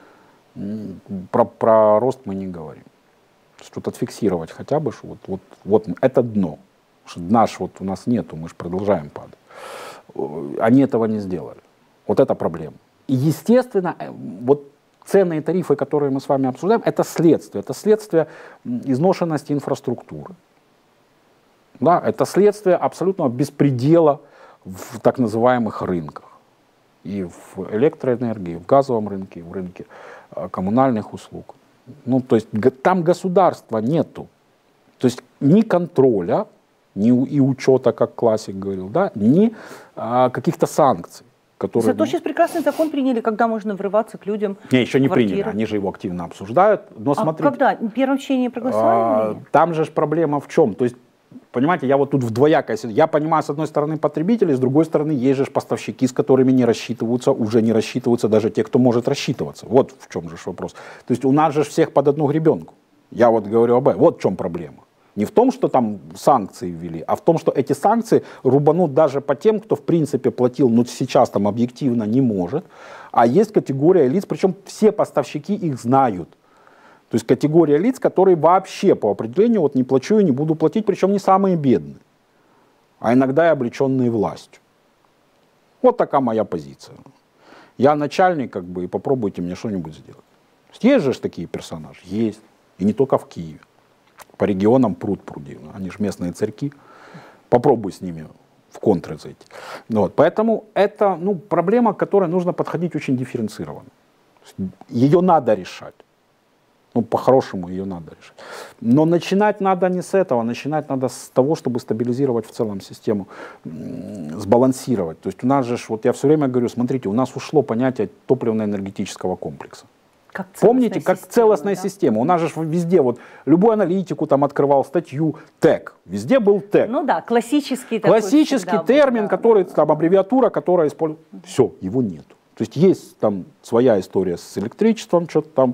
Speaker 2: Про рост мы не говорим. Что-то отфиксировать хотя бы, что вот это дно. Что наш вот у нас нету, мы же продолжаем падать. Они этого не сделали. Вот это проблема. И естественно, вот цены и тарифы, которые мы с вами обсуждаем, это следствие изношенности инфраструктуры. Да, это следствие абсолютного беспредела в так называемых рынках. И в электроэнергии, в газовом рынке, в рынке коммунальных услуг. Ну, то есть там государства нету. То есть ни контроля, ни и учета, как классик говорил, да, ни каких-то санкций. Которые,
Speaker 1: Зато сейчас прекрасный закон приняли, когда можно врываться к людям.
Speaker 2: Не, еще не приняли, они же его активно обсуждают. Но смотрите,
Speaker 1: когда? В первом чтении проголосовали?
Speaker 2: Там же проблема в чем? То есть, понимаете, я вот тут в двоякой ситуации. Я понимаю, с одной стороны, потребители, с другой стороны, есть же поставщики, с которыми не рассчитываются, уже не рассчитываются даже те, кто может рассчитываться. Вот в чем же вопрос. То есть у нас же всех под одну гребенку. Я вот говорю об этом. Вот в чем проблема. Не в том, что там санкции ввели, а в том, что эти санкции рубанут даже по тем, кто в принципе платил, но сейчас там объективно не может. А есть категория лиц, причем все поставщики их знают. То есть категория лиц, которые вообще по определению вот не плачу и не буду платить, причем не самые бедные, а иногда и облеченные властью. Вот такая моя позиция. Я начальник, как бы, и попробуйте мне что-нибудь сделать. Есть же такие персонажи? Есть. И не только в Киеве. По регионам пруд-пруди. Они же местные царьки. Попробуй с ними в контры зайти. Вот. Поэтому это проблема, к которой нужно подходить очень дифференцированно. Ее надо решать. Ну, по-хорошему ее надо решить. Но начинать надо не с этого, начинать надо с того, чтобы стабилизировать в целом систему, сбалансировать. То есть у нас же, вот я все время говорю, смотрите, у нас ушло понятие топливно-энергетического комплекса. Помните, как целостная система. У нас же везде, вот, любую аналитику там открывал, статью, ТЭК. Везде был ТЭК.
Speaker 1: Ну да, классический
Speaker 2: термин,
Speaker 1: был, да.
Speaker 2: который, там, аббревиатура, которая используется. Все, его нет. То есть есть там своя история с электричеством, что-то там,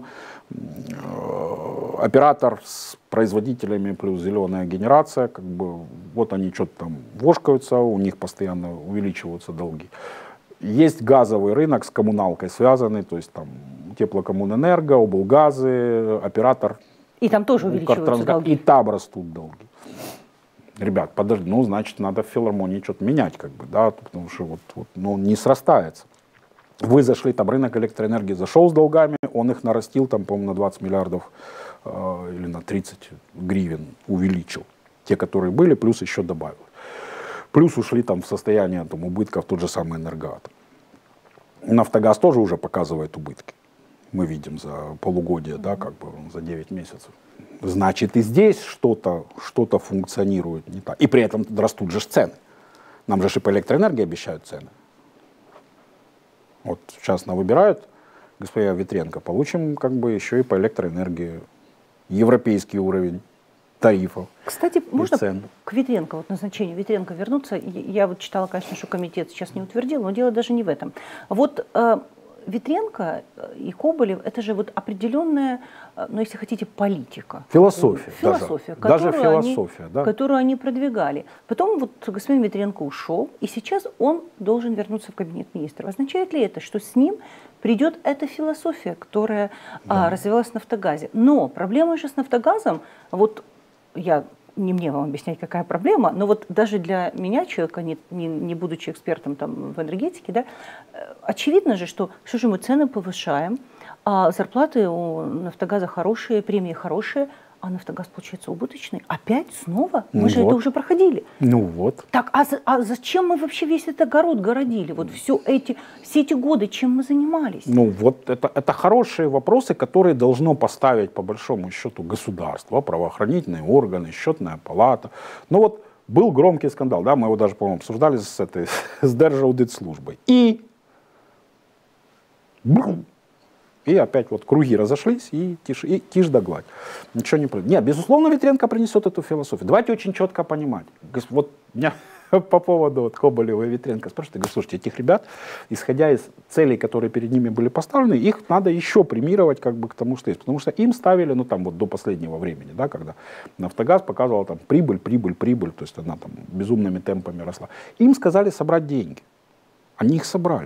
Speaker 2: оператор с производителями плюс зеленая генерация, как бы, вот они что-то там вошкаются, у них постоянно увеличиваются долги. Есть газовый рынок с коммуналкой связанный, то есть там теплокоммунэнерго, облгазы, оператор.
Speaker 1: И там тоже увеличиваются долги.
Speaker 2: И там растут долги. Ребят, подожди, ну значит надо в филармонии что-то менять, как бы, да, потому что вот, ну, не срастается. Вы зашли, там рынок электроэнергии зашел с долгами, он их нарастил, там, по-моему, на 20 миллиардов или на 30 гривен увеличил. Те, которые были, плюс еще добавил. Плюс ушли там в состояние там, убытков тот же самый Энергоатом. Нафтогаз тоже уже показывает убытки. Мы видим за полугодие, да, как бы за 9 месяцев. Значит, и здесь что-то функционирует не так. И при этом растут же цены. Нам же и по электроэнергии обещают цены. Вот сейчас выбирают господина Ветренко, получим как бы еще и по электроэнергии европейский уровень тарифов.
Speaker 1: Кстати, можно к Ветренко, вот назначению Ветренко вернуться? Я вот читала, конечно, что комитет сейчас не утвердил, но дело даже не в этом. Вот Ветренко и Коболев – это же вот определенная, ну, если хотите, политика.
Speaker 2: Философия.
Speaker 1: Даже
Speaker 2: философия, да.
Speaker 1: Которую они продвигали. Потом вот господин Ветренко ушел, и сейчас он должен вернуться в кабинет министров. Означает ли это, что с ним придет эта философия, которая развивалась в «Нафтогазе»? Но проблема же с «Нафтогазом», вот не мне вам объяснять, какая проблема, но вот даже для меня, человека, не будучи экспертом там, в энергетике, да, очевидно же, что же мы цены повышаем, а зарплаты у «Нафтогаза» хорошие, премии хорошие, а «Нафтогаз» получается убыточный. Опять снова? Мы же это уже проходили.
Speaker 2: Ну вот.
Speaker 1: Так, а зачем мы вообще весь этот огород городили? Вот все эти годы, чем мы занимались?
Speaker 2: Ну вот это хорошие вопросы, которые должно поставить по большому счету государство, правоохранительные органы, счетная палата. Ну вот был громкий скандал, да, мы его даже, по-моему, обсуждали с Держаудитслужбой. И опять вот круги разошлись, и тишь да гладь. Ничего не произойдет. Нет, безусловно, Ветренко принесет эту философию. Давайте очень четко понимать. Вот меня по поводу вот Коболева и Ветренко спрашивают, я говорю, слушайте, этих ребят, исходя из целей, которые перед ними были поставлены, их надо еще премировать как бы к тому, что есть. Потому что им ставили, ну там вот до последнего времени, да, когда «Нафтогаз» показывал там прибыль, то есть она там безумными темпами росла. Им сказали собрать деньги. Они их собрали.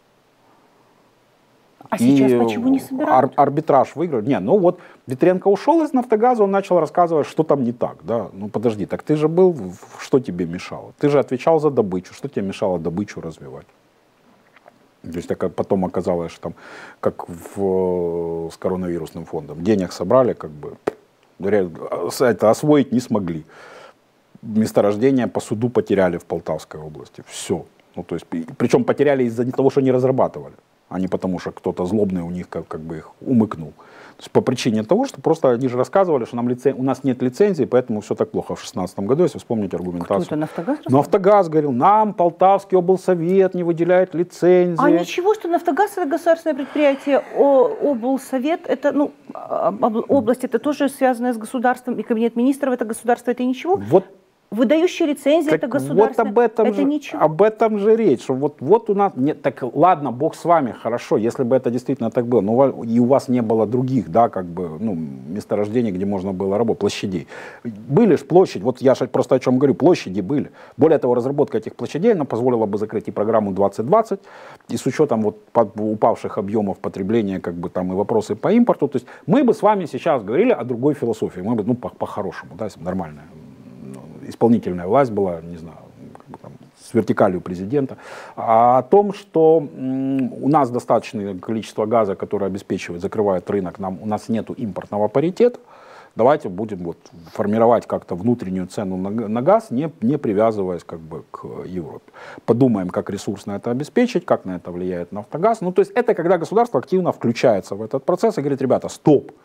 Speaker 1: А сейчас почему не собирают?
Speaker 2: Арбитраж выиграл. Не, ну вот Ветренко ушел из «Нафтогаза», он начал рассказывать, что там не так. Да? Ну подожди, так ты же был, что тебе мешало? Ты же отвечал за добычу, что тебе мешало добычу развивать? То есть так потом оказалось, что там, как с коронавирусным фондом, денег собрали, как бы, это освоить не смогли. Месторождение по суду потеряли в Полтавской области. Все. Ну, то есть, причем потеряли из-за того, что не разрабатывали, а не потому, что кто-то злобный у них как бы их умыкнул. То есть по причине того, что просто они же рассказывали, что у нас нет лицензии, поэтому все так плохо. В 2016 году, если вспомнить аргументацию.
Speaker 1: Кто это, «Нафтогаз»?
Speaker 2: «Нафтогаз» говорил, нам Полтавский облсовет не выделяет лицензии.
Speaker 1: А ничего, что «Нафтогаз» это государственное предприятие, облсовет, это, ну, область, это тоже связанная с государством, и кабинет министров, это государство, это ничего.
Speaker 2: Вот.
Speaker 1: Выдающие лицензии,
Speaker 2: так
Speaker 1: это государство,
Speaker 2: вот
Speaker 1: это ничего.
Speaker 2: Об этом же речь, что вот у нас, нет, так ладно, бог с вами, хорошо, если бы это действительно так было, но и у вас не было других, да, как бы, ну, месторождений, где можно было работать, площадей. Были же площади, вот я просто о чем говорю, площади были. Более того, разработка этих площадей, она позволила бы закрыть и программу 2020, и с учетом вот упавших объемов потребления, как бы там и вопросы по импорту, то есть мы бы с вами сейчас говорили о другой философии, мы бы, ну, по-хорошему, да, нормальная. Исполнительная власть была, не знаю, как бы там, с вертикалью президента, о том, что у нас достаточное количество газа, которое обеспечивает, закрывает рынок, у нас нет импортного паритета, давайте будем вот формировать как-то внутреннюю цену на газ, не привязываясь как бы к Европе. Подумаем, как ресурсно это обеспечить, как на это влияет «Нафтогаз». Ну, то есть это когда государство активно включается в этот процесс и говорит, ребята, стоп,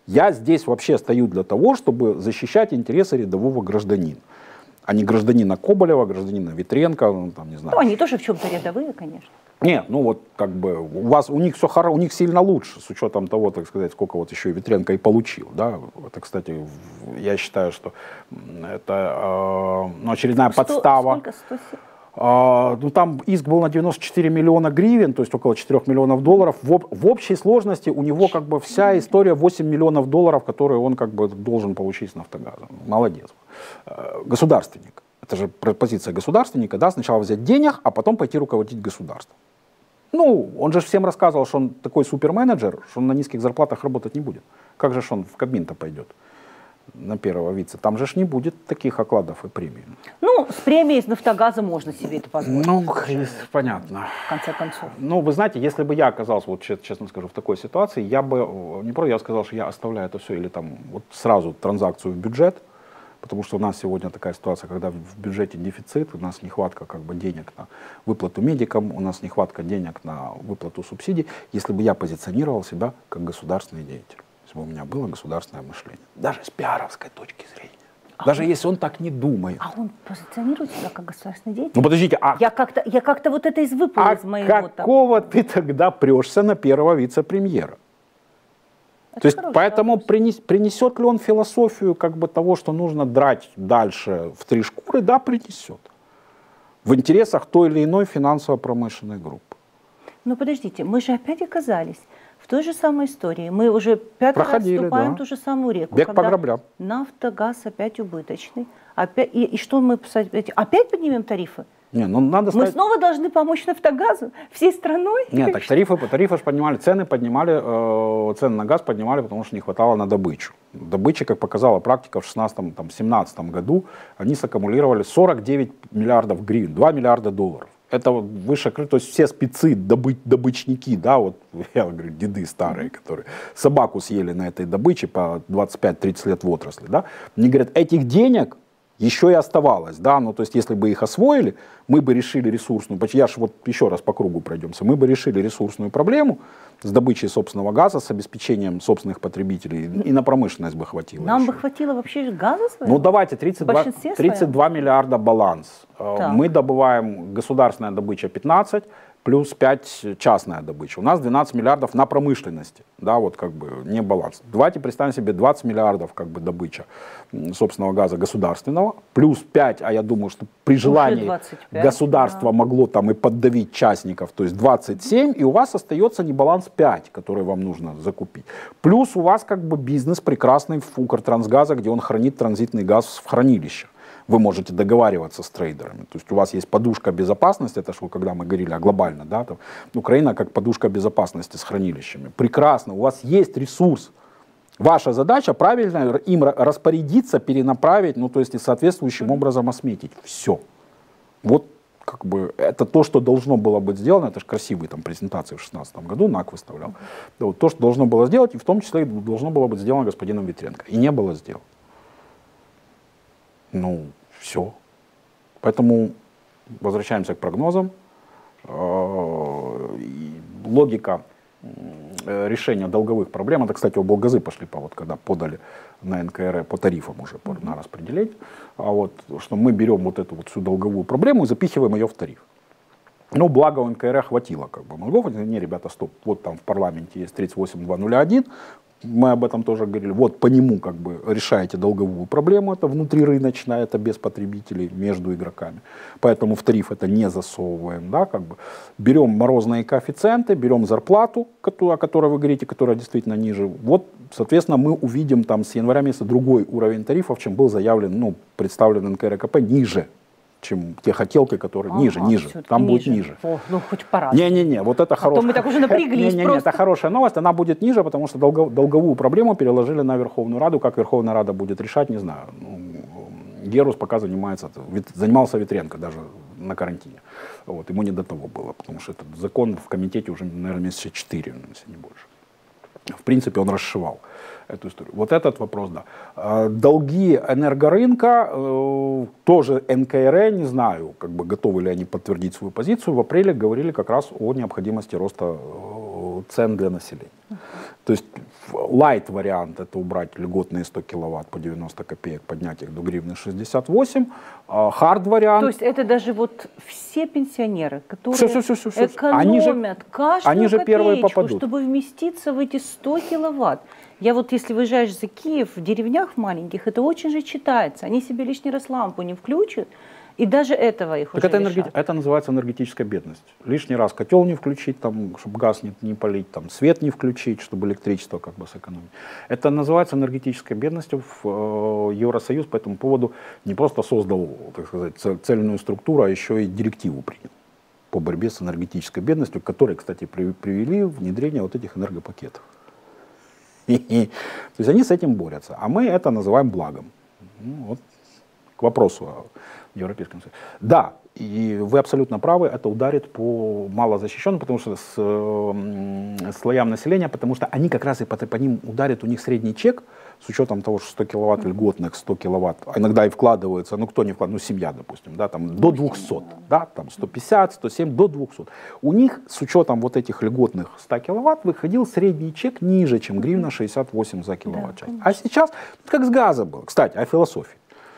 Speaker 2: Я здесь вообще стою для того, чтобы защищать интересы рядового гражданина, а не гражданина Коболева, гражданина Витренко, ну, там, не знаю.
Speaker 1: Ну, они тоже в чем-то рядовые, конечно.
Speaker 2: Нет, ну вот как бы у них все хорошо, у них сильно лучше, с учетом того, так сказать, сколько вот еще Витренко и получил, да. Это, кстати, я считаю, что это очередная подстава.
Speaker 1: Сколько? 107?
Speaker 2: Ну, там иск был на 94 миллиона гривен, то есть около 4 миллионов долларов. В общей сложности у него как бы вся история 8 миллионов долларов, которые он как бы должен получить с «Нафтогаза». Молодец. Государственник. Это же позиция государственника, да, сначала взять денег, а потом пойти руководить государством. Ну, он же всем рассказывал, что он такой суперменеджер, что он на низких зарплатах работать не будет. Как же ж он в Кабмин-то пойдет на первого вице? Там же ж не будет таких окладов и премий.
Speaker 1: Ну, с премией из «Нафтогаза» можно себе это позволить.
Speaker 2: Ну, понятно.
Speaker 1: В конце концов.
Speaker 2: Ну, вы знаете, если бы я оказался, вот честно скажу, в такой ситуации, я бы не просто, я сказал, что я оставляю это все, или там вот сразу транзакцию в бюджет, потому что у нас сегодня такая ситуация, когда в бюджете дефицит, у нас нехватка как бы денег на выплату медикам, у нас нехватка денег на выплату субсидий, если бы я позиционировал себя как государственный деятель, если бы у меня было государственное мышление, даже с пиаровской точки зрения. Даже если он так не думает.
Speaker 1: А он позиционирует себя как государственный деятель?
Speaker 2: Ну подождите,
Speaker 1: Я как-то вот это выпало из моего...
Speaker 2: какого ты тогда прешься на первого вице-премьера? То есть, поэтому принесет ли он философию как бы того, что нужно драть дальше в три шкуры? Да, принесет. В интересах той или иной финансово-промышленной группы.
Speaker 1: Ну подождите, мы же опять оказались в той же самой истории. Мы уже пятый раз вступаем в ту же самую реку.
Speaker 2: Бег по граблям.
Speaker 1: «Нафтогаз» опять убыточный. Опять, и что мы опять поднимем тарифы?
Speaker 2: Не, ну надо
Speaker 1: Мы снова должны помочь «Нафтогазу» всей страной?
Speaker 2: Нет, так тарифы же поднимали, цены на газ поднимали, потому что не хватало на добычу. Добыча, как показала практика, в 2016-2017 году они саккумулировали 49 миллиардов гривен, 2 миллиарда долларов. Это выше, то есть все спецы, добычники, да, вот я говорю, деды старые, которые собаку съели на этой добыче по 25-30 лет в отрасли, да, они говорят, этих денег еще и оставалось, да, ну то есть если бы их освоили, мы бы решили ресурсную, я же вот еще раз по кругу пройдемся, мы бы решили ресурсную проблему с добычей собственного газа, с обеспечением собственных потребителей, и на промышленность бы хватило.
Speaker 1: Нам бы хватило вообще газа своего?
Speaker 2: Ну давайте, 32 миллиарда баланс. Так. Мы добываем, государственная добыча 15, плюс 5 частная добыча. У нас 12 миллиардов на промышленности, да, вот как бы не баланс. Давайте представим себе 20 миллиардов как бы добыча собственного газа государственного, плюс 5, а я думаю, что при желании 25, государство могло там и поддавить частников, то есть 27, и у вас остается небаланс 5, который вам нужно закупить. Плюс у вас как бы бизнес прекрасный в Укртрансгаза, где он хранит транзитный газ в хранилищах. Вы можете договариваться с трейдерами. То есть у вас есть подушка безопасности, это что, когда мы говорили глобально, да, там, Украина как подушка безопасности с хранилищами. Прекрасно, у вас есть ресурс. Ваша задача правильно им распорядиться, перенаправить, ну то есть и соответствующим образом осметить. Все. Вот как бы это то, что должно было быть сделано, это же красивые там презентации в 2016 году, НАК выставлял. Вот то, что должно было сделать, и в том числе должно было быть сделано господином Витренко. И не было сделано. Ну, все. Поэтому возвращаемся к прогнозам. Логика решения долговых проблем, это, кстати, облгазы пошли, когда подали на НКР по тарифам уже на распределение, что мы берем вот эту вот всю долговую проблему и запихиваем ее в тариф. Ну, благо у НКР хватило как бы мозгов. Не, ребята, стоп, вот там в парламенте есть 38201, мы об этом тоже говорили, вот по нему как бы решаете долговую проблему, это внутрирыночная, это без потребителей, между игроками. Поэтому в тариф это не засовываем, да, как бы. Берем морозные коэффициенты, берем зарплату, о которой вы говорите, которая действительно ниже. Вот, соответственно, мы увидим там с января месяца другой уровень тарифов, чем был заявлен, ну, представлен НКРКП, ниже, чем те хотелки, которые ниже. Там будет ниже.
Speaker 1: О, ну, хоть по-разному.
Speaker 2: Не-не-не, вот это хорошая.
Speaker 1: Мы так уже напряглись.
Speaker 2: Не-не-не, это хорошая новость, она будет ниже, потому что долговую проблему переложили на Верховную Раду. Как Верховная Рада будет решать, не знаю. Герус пока занимался Витренко даже на карантине. Вот, ему не до того было, потому что этот закон в комитете уже, наверное, месяца 4, если не больше. В принципе, он расшивал эту историю. Вот этот вопрос, да. Долги энергорынка, тоже НКР, не знаю, как бы готовы ли они подтвердить свою позицию, в апреле говорили как раз о необходимости роста цен для населения. То есть лайт-вариант — это убрать льготные 100 киловатт по 90 копеек, поднять их до гривны 68. Хард-вариант...
Speaker 1: То есть это даже вот все пенсионеры, которые
Speaker 2: все.
Speaker 1: экономят каждую
Speaker 2: же первые
Speaker 1: копеечку,
Speaker 2: попадут.
Speaker 1: чтобы вместиться в эти 100 киловатт. Я вот, если выезжаешь за Киев, в деревнях маленьких, это очень же читается. Они себе лишний раз лампу не включат, и даже этого их
Speaker 2: так
Speaker 1: уже
Speaker 2: это называется энергетическая бедность. Лишний раз котел не включить, там, чтобы газ не полить, там, свет не включить, чтобы электричество как бы сэкономить. Это называется энергетической бедностью. Евросоюз по этому поводу не просто создал, так сказать, цельную структуру, а еще и директиву принял по борьбе с энергетической бедностью, которые, кстати, привели внедрение вот этих энергопакетов. То есть они с этим борются, а мы это называем благом. Вот к вопросу о Европейском Союзе. Да, и вы абсолютно правы, это ударит по малозащищенным, потому что слоям населения, потому что они как раз и по ним ударит, у них средний чек, с учетом того, что 100 киловатт льготных, 100 киловатт, а иногда и вкладываются, ну кто не вкладывает, ну семья, допустим, да, там до 200, да, там 150, 107, до 200. У них с учетом вот этих льготных 100 киловатт выходил средний чек ниже, чем гривна 68 за киловатт-час. Да, а сейчас, как с газом было. Кстати, о философии.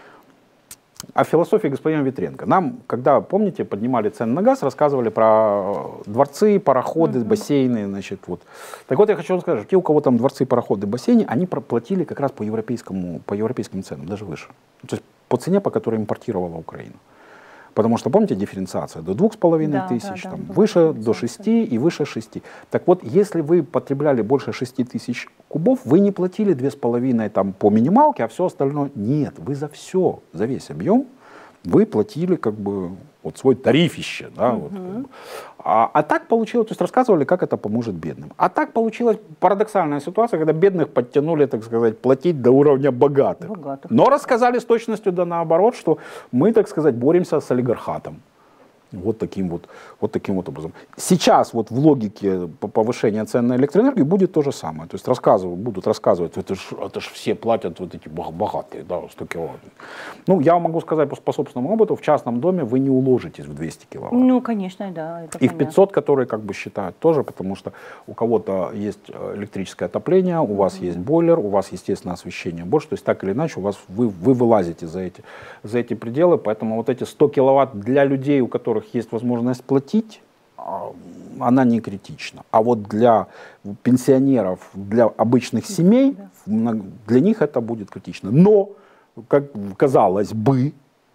Speaker 2: О философии господина Ветренко. Нам, когда, помните, поднимали цены на газ, рассказывали про дворцы, пароходы, бассейны, значит, вот. Так вот, я хочу вам сказать, что те, у кого там дворцы, пароходы, бассейны, они платили как раз по европейским ценам, даже выше. То есть по цене, по которой импортировала Украина. Потому что, помните, дифференциация до 2500, там, выше до 6 и выше 6. Так вот, если вы потребляли больше 6000 кубов, вы не платили 2500 там, по минималке, а все остальное нет. Вы за все, за весь объем, вы платили как бы вот свой тарифище. Да, вот, как бы. А так получилось, то есть рассказывали, как это поможет бедным. А так получилась парадоксальная ситуация, когда бедных подтянули, так сказать, платить до уровня богатых. Но рассказали с точностью да наоборот, что мы, так сказать, боремся с олигархатом. Вот таким вот образом. Сейчас вот в логике повышения цен на электроэнергию будет то же самое. То есть будут рассказывать, это ж все платят вот эти богатые, да, 100 киловатт. Ну, я могу сказать по собственному опыту, в частном доме вы не уложитесь в 200 киловатт.
Speaker 1: Ну, конечно, да. Это
Speaker 2: и понятно. В 500, которые как бы считают тоже, потому что у кого-то есть электрическое отопление, у вас есть бойлер, у вас, естественно, освещение больше. То есть так или иначе вы вылазите за эти пределы. Поэтому вот эти 100 киловатт для людей, у которых есть возможность платить, она не критична. А вот для пенсионеров, для обычных семей, для них это будет критично. Но, как казалось бы,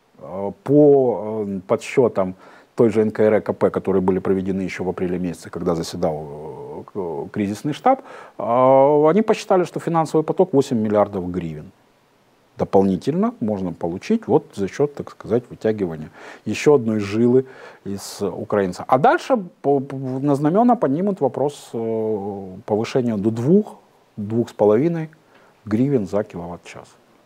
Speaker 2: по подсчетам той же НКРЕКП, которые были проведены еще в апреле месяце, когда заседал кризисный штаб, они посчитали, что финансовый поток 8 миллиардов гривен. Дополнительно можно получить вот за счет, так сказать, вытягивания еще одной жилы из украинца. А дальше на знамена поднимут вопрос повышения до 2-2,5 гривен за киловатт-час.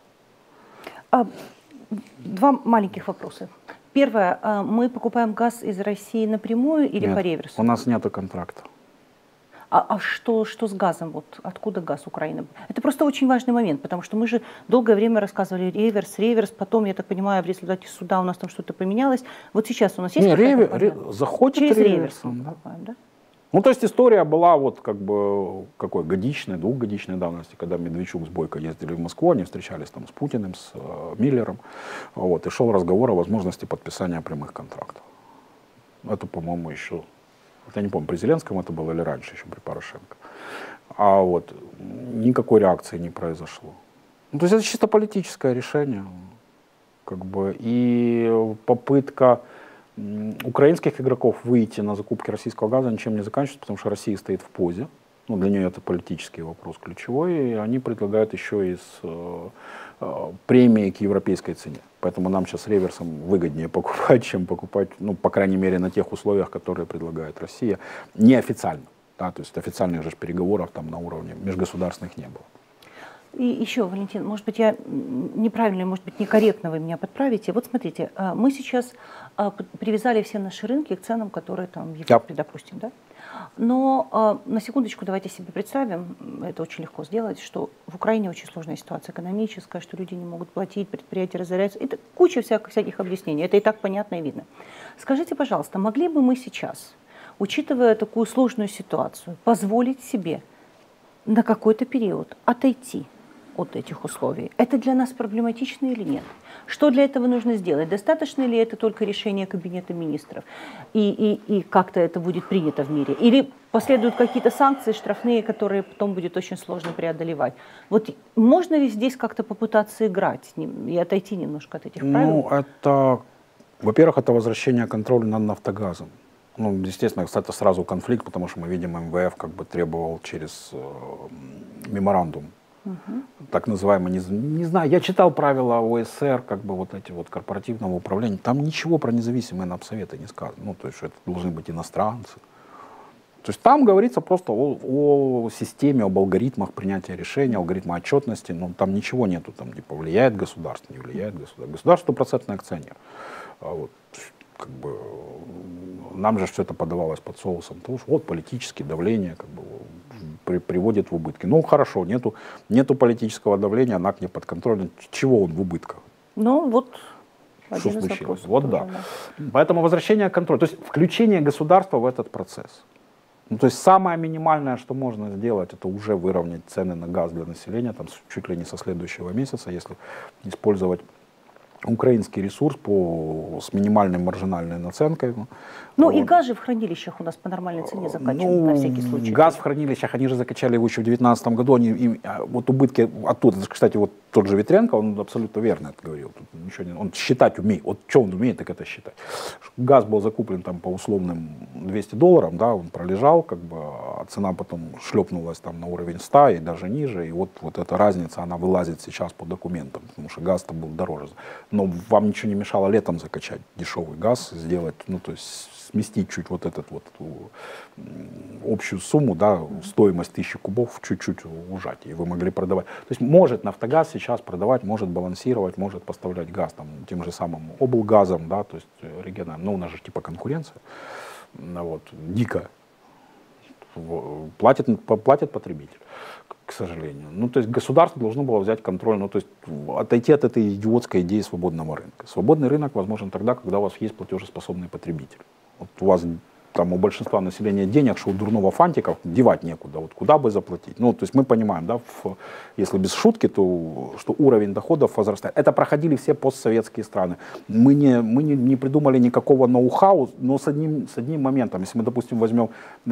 Speaker 1: Два маленьких вопроса. Первое. Мы покупаем газ из России напрямую или
Speaker 2: нет,
Speaker 1: по реверсу?
Speaker 2: У нас нет контракта.
Speaker 1: А что с газом? Вот откуда газ Украины? Это просто очень важный момент, потому что мы же долгое время рассказывали реверс, потом, я так понимаю, в результате суда у нас там что-то поменялось. Вот сейчас у нас есть
Speaker 2: заходит
Speaker 1: через
Speaker 2: реверсом.
Speaker 1: Да?
Speaker 2: Ну, то есть история была вот как бы какой годичной, двухгодичной давности, когда Медведчук с Бойко ездили в Москву, они встречались там с Путиным, с Миллером, вот, и шел разговор о возможности подписания прямых контрактов. Это, по-моему, еще... Я не помню, при Зеленском это было или раньше, еще при Порошенко. А вот никакой реакции не произошло. Ну, то есть это чисто политическое решение. Как бы, и попытка украинских игроков выйти на закупки российского газа ничем не заканчивается, потому что Россия стоит в позе. Ну, для нее это политический вопрос ключевой. И они предлагают еще и с премией к европейской цене. Поэтому нам сейчас реверсом выгоднее покупать, чем покупать, ну, по крайней мере, на тех условиях, которые предлагает Россия, неофициально. Да, то есть официальных же переговоров там на уровне межгосударственных не было.
Speaker 1: И еще, Валентин, может быть, я неправильно, может быть, некорректно вы меня подправите. Вот смотрите, мы сейчас привязали все наши рынки к ценам, которые там в Европе, допустим, да? Но на секундочку давайте себе представим, это очень легко сделать, что в Украине очень сложная ситуация экономическая, что люди не могут платить, предприятия разоряются. Это куча всяких объяснений, это и так понятно и видно. Скажите, пожалуйста, могли бы мы сейчас учитывая такую сложную ситуацию, позволить себе на какой-то период отойти от этих условий? Это для нас проблематично или нет? Что для этого нужно сделать? Достаточно ли это только решение Кабинета министров? И как-то это будет принято в мире? Или последуют какие-то санкции штрафные, которые потом будет очень сложно преодолевать? Вот можно ли здесь как-то попытаться играть и отойти немножко от этих правил?
Speaker 2: Ну, это, во-первых, это возвращение контроля над «Нафтогазом». Ну, естественно, кстати, сразу конфликт, потому что мы видим, МВФ как бы требовал через меморандум, так называемый, не знаю, я читал правила ОСР, как бы вот эти вот корпоративного управления, там ничего про независимые напсоветы не сказано, ну, то есть, что это должны быть иностранцы. То есть там говорится просто о системе, об алгоритмах принятия решений, алгоритмах отчетности, но там ничего нету, там типа влияет государство, не влияет государство. Государство стопроцентный акционер. Вот, как бы, нам же все это подавалось под соусом того, что вот политические давления как бы, приводит в убытки. Ну хорошо, нету политического давления, НАК не под контролем. Чего он в убытках?
Speaker 1: Ну вот.
Speaker 2: Что случилось? Вот да. Поэтому возвращение контроля, то есть включение государства в этот процесс. Ну, то есть самое минимальное, что можно сделать, это уже выровнять цены на газ для населения, там, чуть ли не со следующего месяца, если использовать украинский ресурс с минимальной маржинальной наценкой.
Speaker 1: Ну
Speaker 2: вот.
Speaker 1: И газ же в хранилищах у нас по нормальной цене закачан, на всякий случай.
Speaker 2: Газ в хранилищах, они же закачали его еще в 2019 году, вот убытки оттуда, кстати, вот тот же Ветренко, он абсолютно верно это говорил, тут ничего не, он считать умеет, вот что он умеет, так это считать. Газ был закуплен там по условным $200, да, он пролежал, как бы, а цена потом шлепнулась там на уровень 100 и даже ниже, и вот эта разница, она вылазит сейчас по документам, потому что газ-то был дороже. Но вам ничего не мешало летом закачать дешевый газ, сделать, ну то есть сместить чуть вот этот вот общую сумму, да, стоимость 1000 кубов чуть-чуть ужать, и вы могли продавать. То есть может «Нафтогаз» сейчас продавать, может балансировать, может поставлять газ там, тем же самым облгазом, да, то есть региональным, ну у нас же типа конкуренция, вот, дикая, платит потребитель, к сожалению. Ну, то есть государство должно было взять контроль, ну, то есть отойти от этой идиотской идеи свободного рынка. Свободный рынок возможен тогда, когда у вас есть платежеспособный потребитель. Вот у вас там у большинства населения денег, что у дурного фантика девать некуда, вот куда бы заплатить. Ну, то есть мы понимаем, да, если без шутки, то что уровень доходов возрастает. Это проходили все постсоветские страны. Мы не придумали никакого ноу-хау, но с одним моментом. Если мы, допустим, возьмем,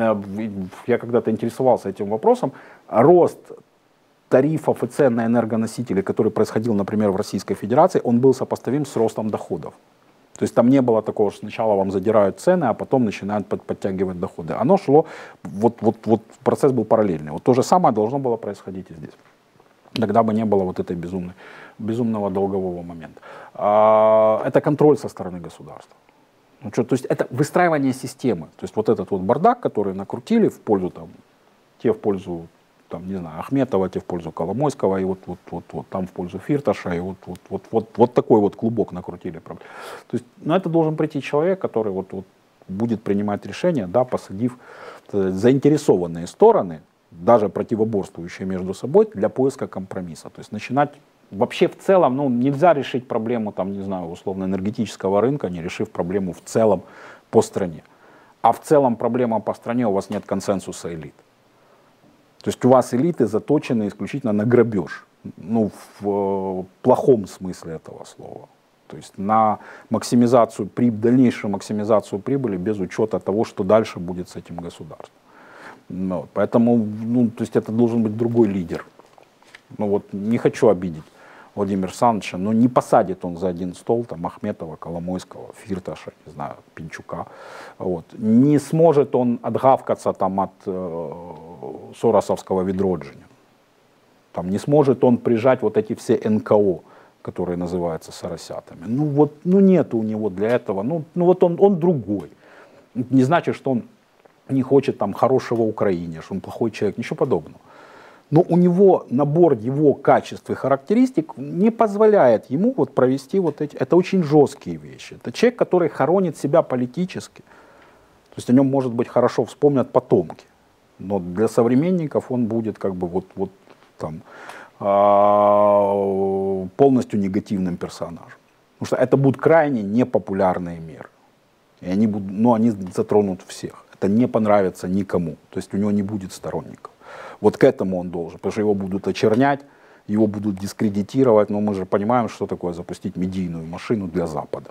Speaker 2: я когда-то интересовался этим вопросом, рост тарифов и цен на энергоносители, который происходил, например, в Российской Федерации, он был сопоставим с ростом доходов. То есть там не было такого, что сначала вам задирают цены, а потом начинают подтягивать доходы. Оно шло, вот процесс был параллельный. Вот то же самое должно было происходить и здесь. Тогда бы не было вот этой безумного долгового момента. Это контроль со стороны государства. Ну, что, то есть это выстраивание системы. То есть вот этот вот бардак, который накрутили в пользу, там, те в пользу, там, не знаю, Ахметова, те в пользу Коломойского, и вот там в пользу Фирташа, и вот такой вот клубок накрутили. То есть, ну, это должен прийти человек, который вот будет принимать решения, да, посадив заинтересованные стороны, даже противоборствующие между собой, для поиска компромисса. То есть начинать вообще в целом, ну, нельзя решить проблему, там, не знаю, условно энергетического рынка, не решив проблему в целом по стране. А в целом проблема по стране, у вас нет консенсуса элит. То есть у вас элиты заточены исключительно на грабеж, ну, в плохом смысле этого слова. То есть на максимизацию, дальнейшую максимизацию прибыли без учета того, что дальше будет с этим государством. Ну, поэтому, ну, то есть это должен быть другой лидер. Ну вот не хочу обидеть Владимира Александровича, но не посадит он за один стол там Ахметова, Коломойского, Фирташа, не знаю, Пинчука. Вот. Не сможет он отгавкаться там от соросовского Відродження. Там не сможет он прижать вот эти все НКО, которые называются соросятами. Ну вот, ну нет у него для этого, ну вот он другой. Не значит, что он не хочет там хорошего Украине, что он плохой человек, ничего подобного. Но у него набор его качеств и характеристик не позволяет ему вот провести вот эти, это очень жесткие вещи. Это человек, который хоронит себя политически. То есть о нем, может быть, хорошо вспомнят потомки. Но для современников он будет как бы вот там полностью негативным персонажем. Потому что это будут крайне непопулярные меры. И они затронут всех. это не понравится никому. То есть у него не будет сторонников. Вот к этому он должен, потому что его будут очернять, его будут дискредитировать, но мы же понимаем, что такое запустить медийную машину для Запада.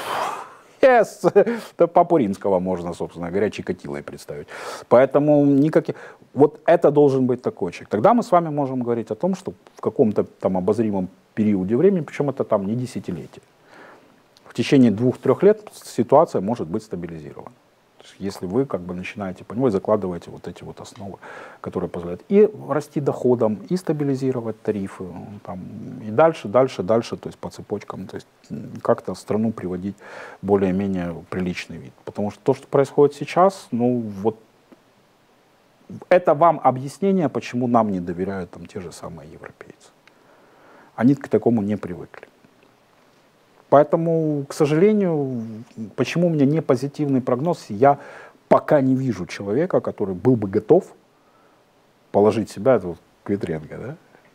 Speaker 2: Yes. Это Папу Римского можно, собственно говоря, Чикатилой представить. Поэтому никаких... Вот это должен быть такой человек. Тогда мы с вами можем говорить о том, что в каком-то там обозримом периоде времени, причем это там не десятилетие, в течение 2-3 лет ситуация может быть стабилизирована. Если вы как бы начинаете понимать, закладываете вот эти вот основы, которые позволяют и расти доходом, и стабилизировать тарифы, там, и дальше, то есть по цепочкам, то есть как-то страну приводить в более-менее приличный вид. Потому что то, что происходит сейчас, ну вот, это вам объяснение, почему нам не доверяют там те же самые европейцы. Они к такому не привыкли. Поэтому, к сожалению, почему у меня не позитивный прогноз, я пока не вижу человека, который был бы готов положить себя, это вот Квитренко, да,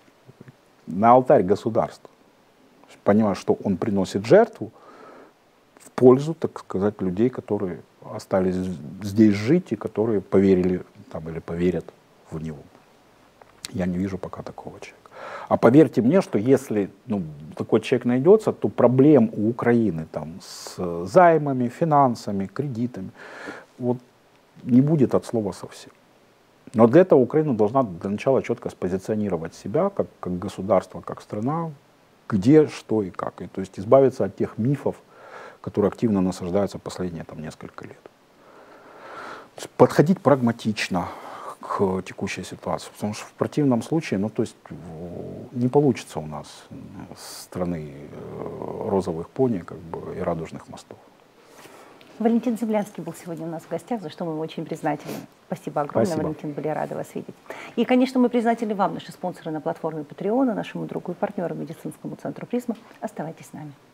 Speaker 2: на алтарь государства, понимая, что он приносит жертву в пользу, так сказать, людей, которые остались здесь жить и которые поверили там, или поверят в него. Я не вижу пока такого человека. А поверьте мне, что если такой человек найдется, то проблем у Украины там, с займами, финансами, кредитами вот, не будет от слова совсем. Но для этого Украина должна для начала четко спозиционировать себя как государство, как страна, где, что и как. И, то есть избавиться от тех мифов, которые активно насаждаются последние там, несколько лет. Подходить прагматично к текущей ситуации, потому что в противном случае, ну, то есть не получится у нас страны розовых пони как бы, и радужных мостов.
Speaker 1: Валентин Землянский был сегодня у нас в гостях, за что мы ему очень признательны. Спасибо огромное,
Speaker 2: Спасибо.
Speaker 1: Валентин, были рады вас видеть. И, конечно, мы признательны вам, наши спонсоры на платформе Patreon, нашему другу и партнеру медицинскому центру «Призма». Оставайтесь с нами.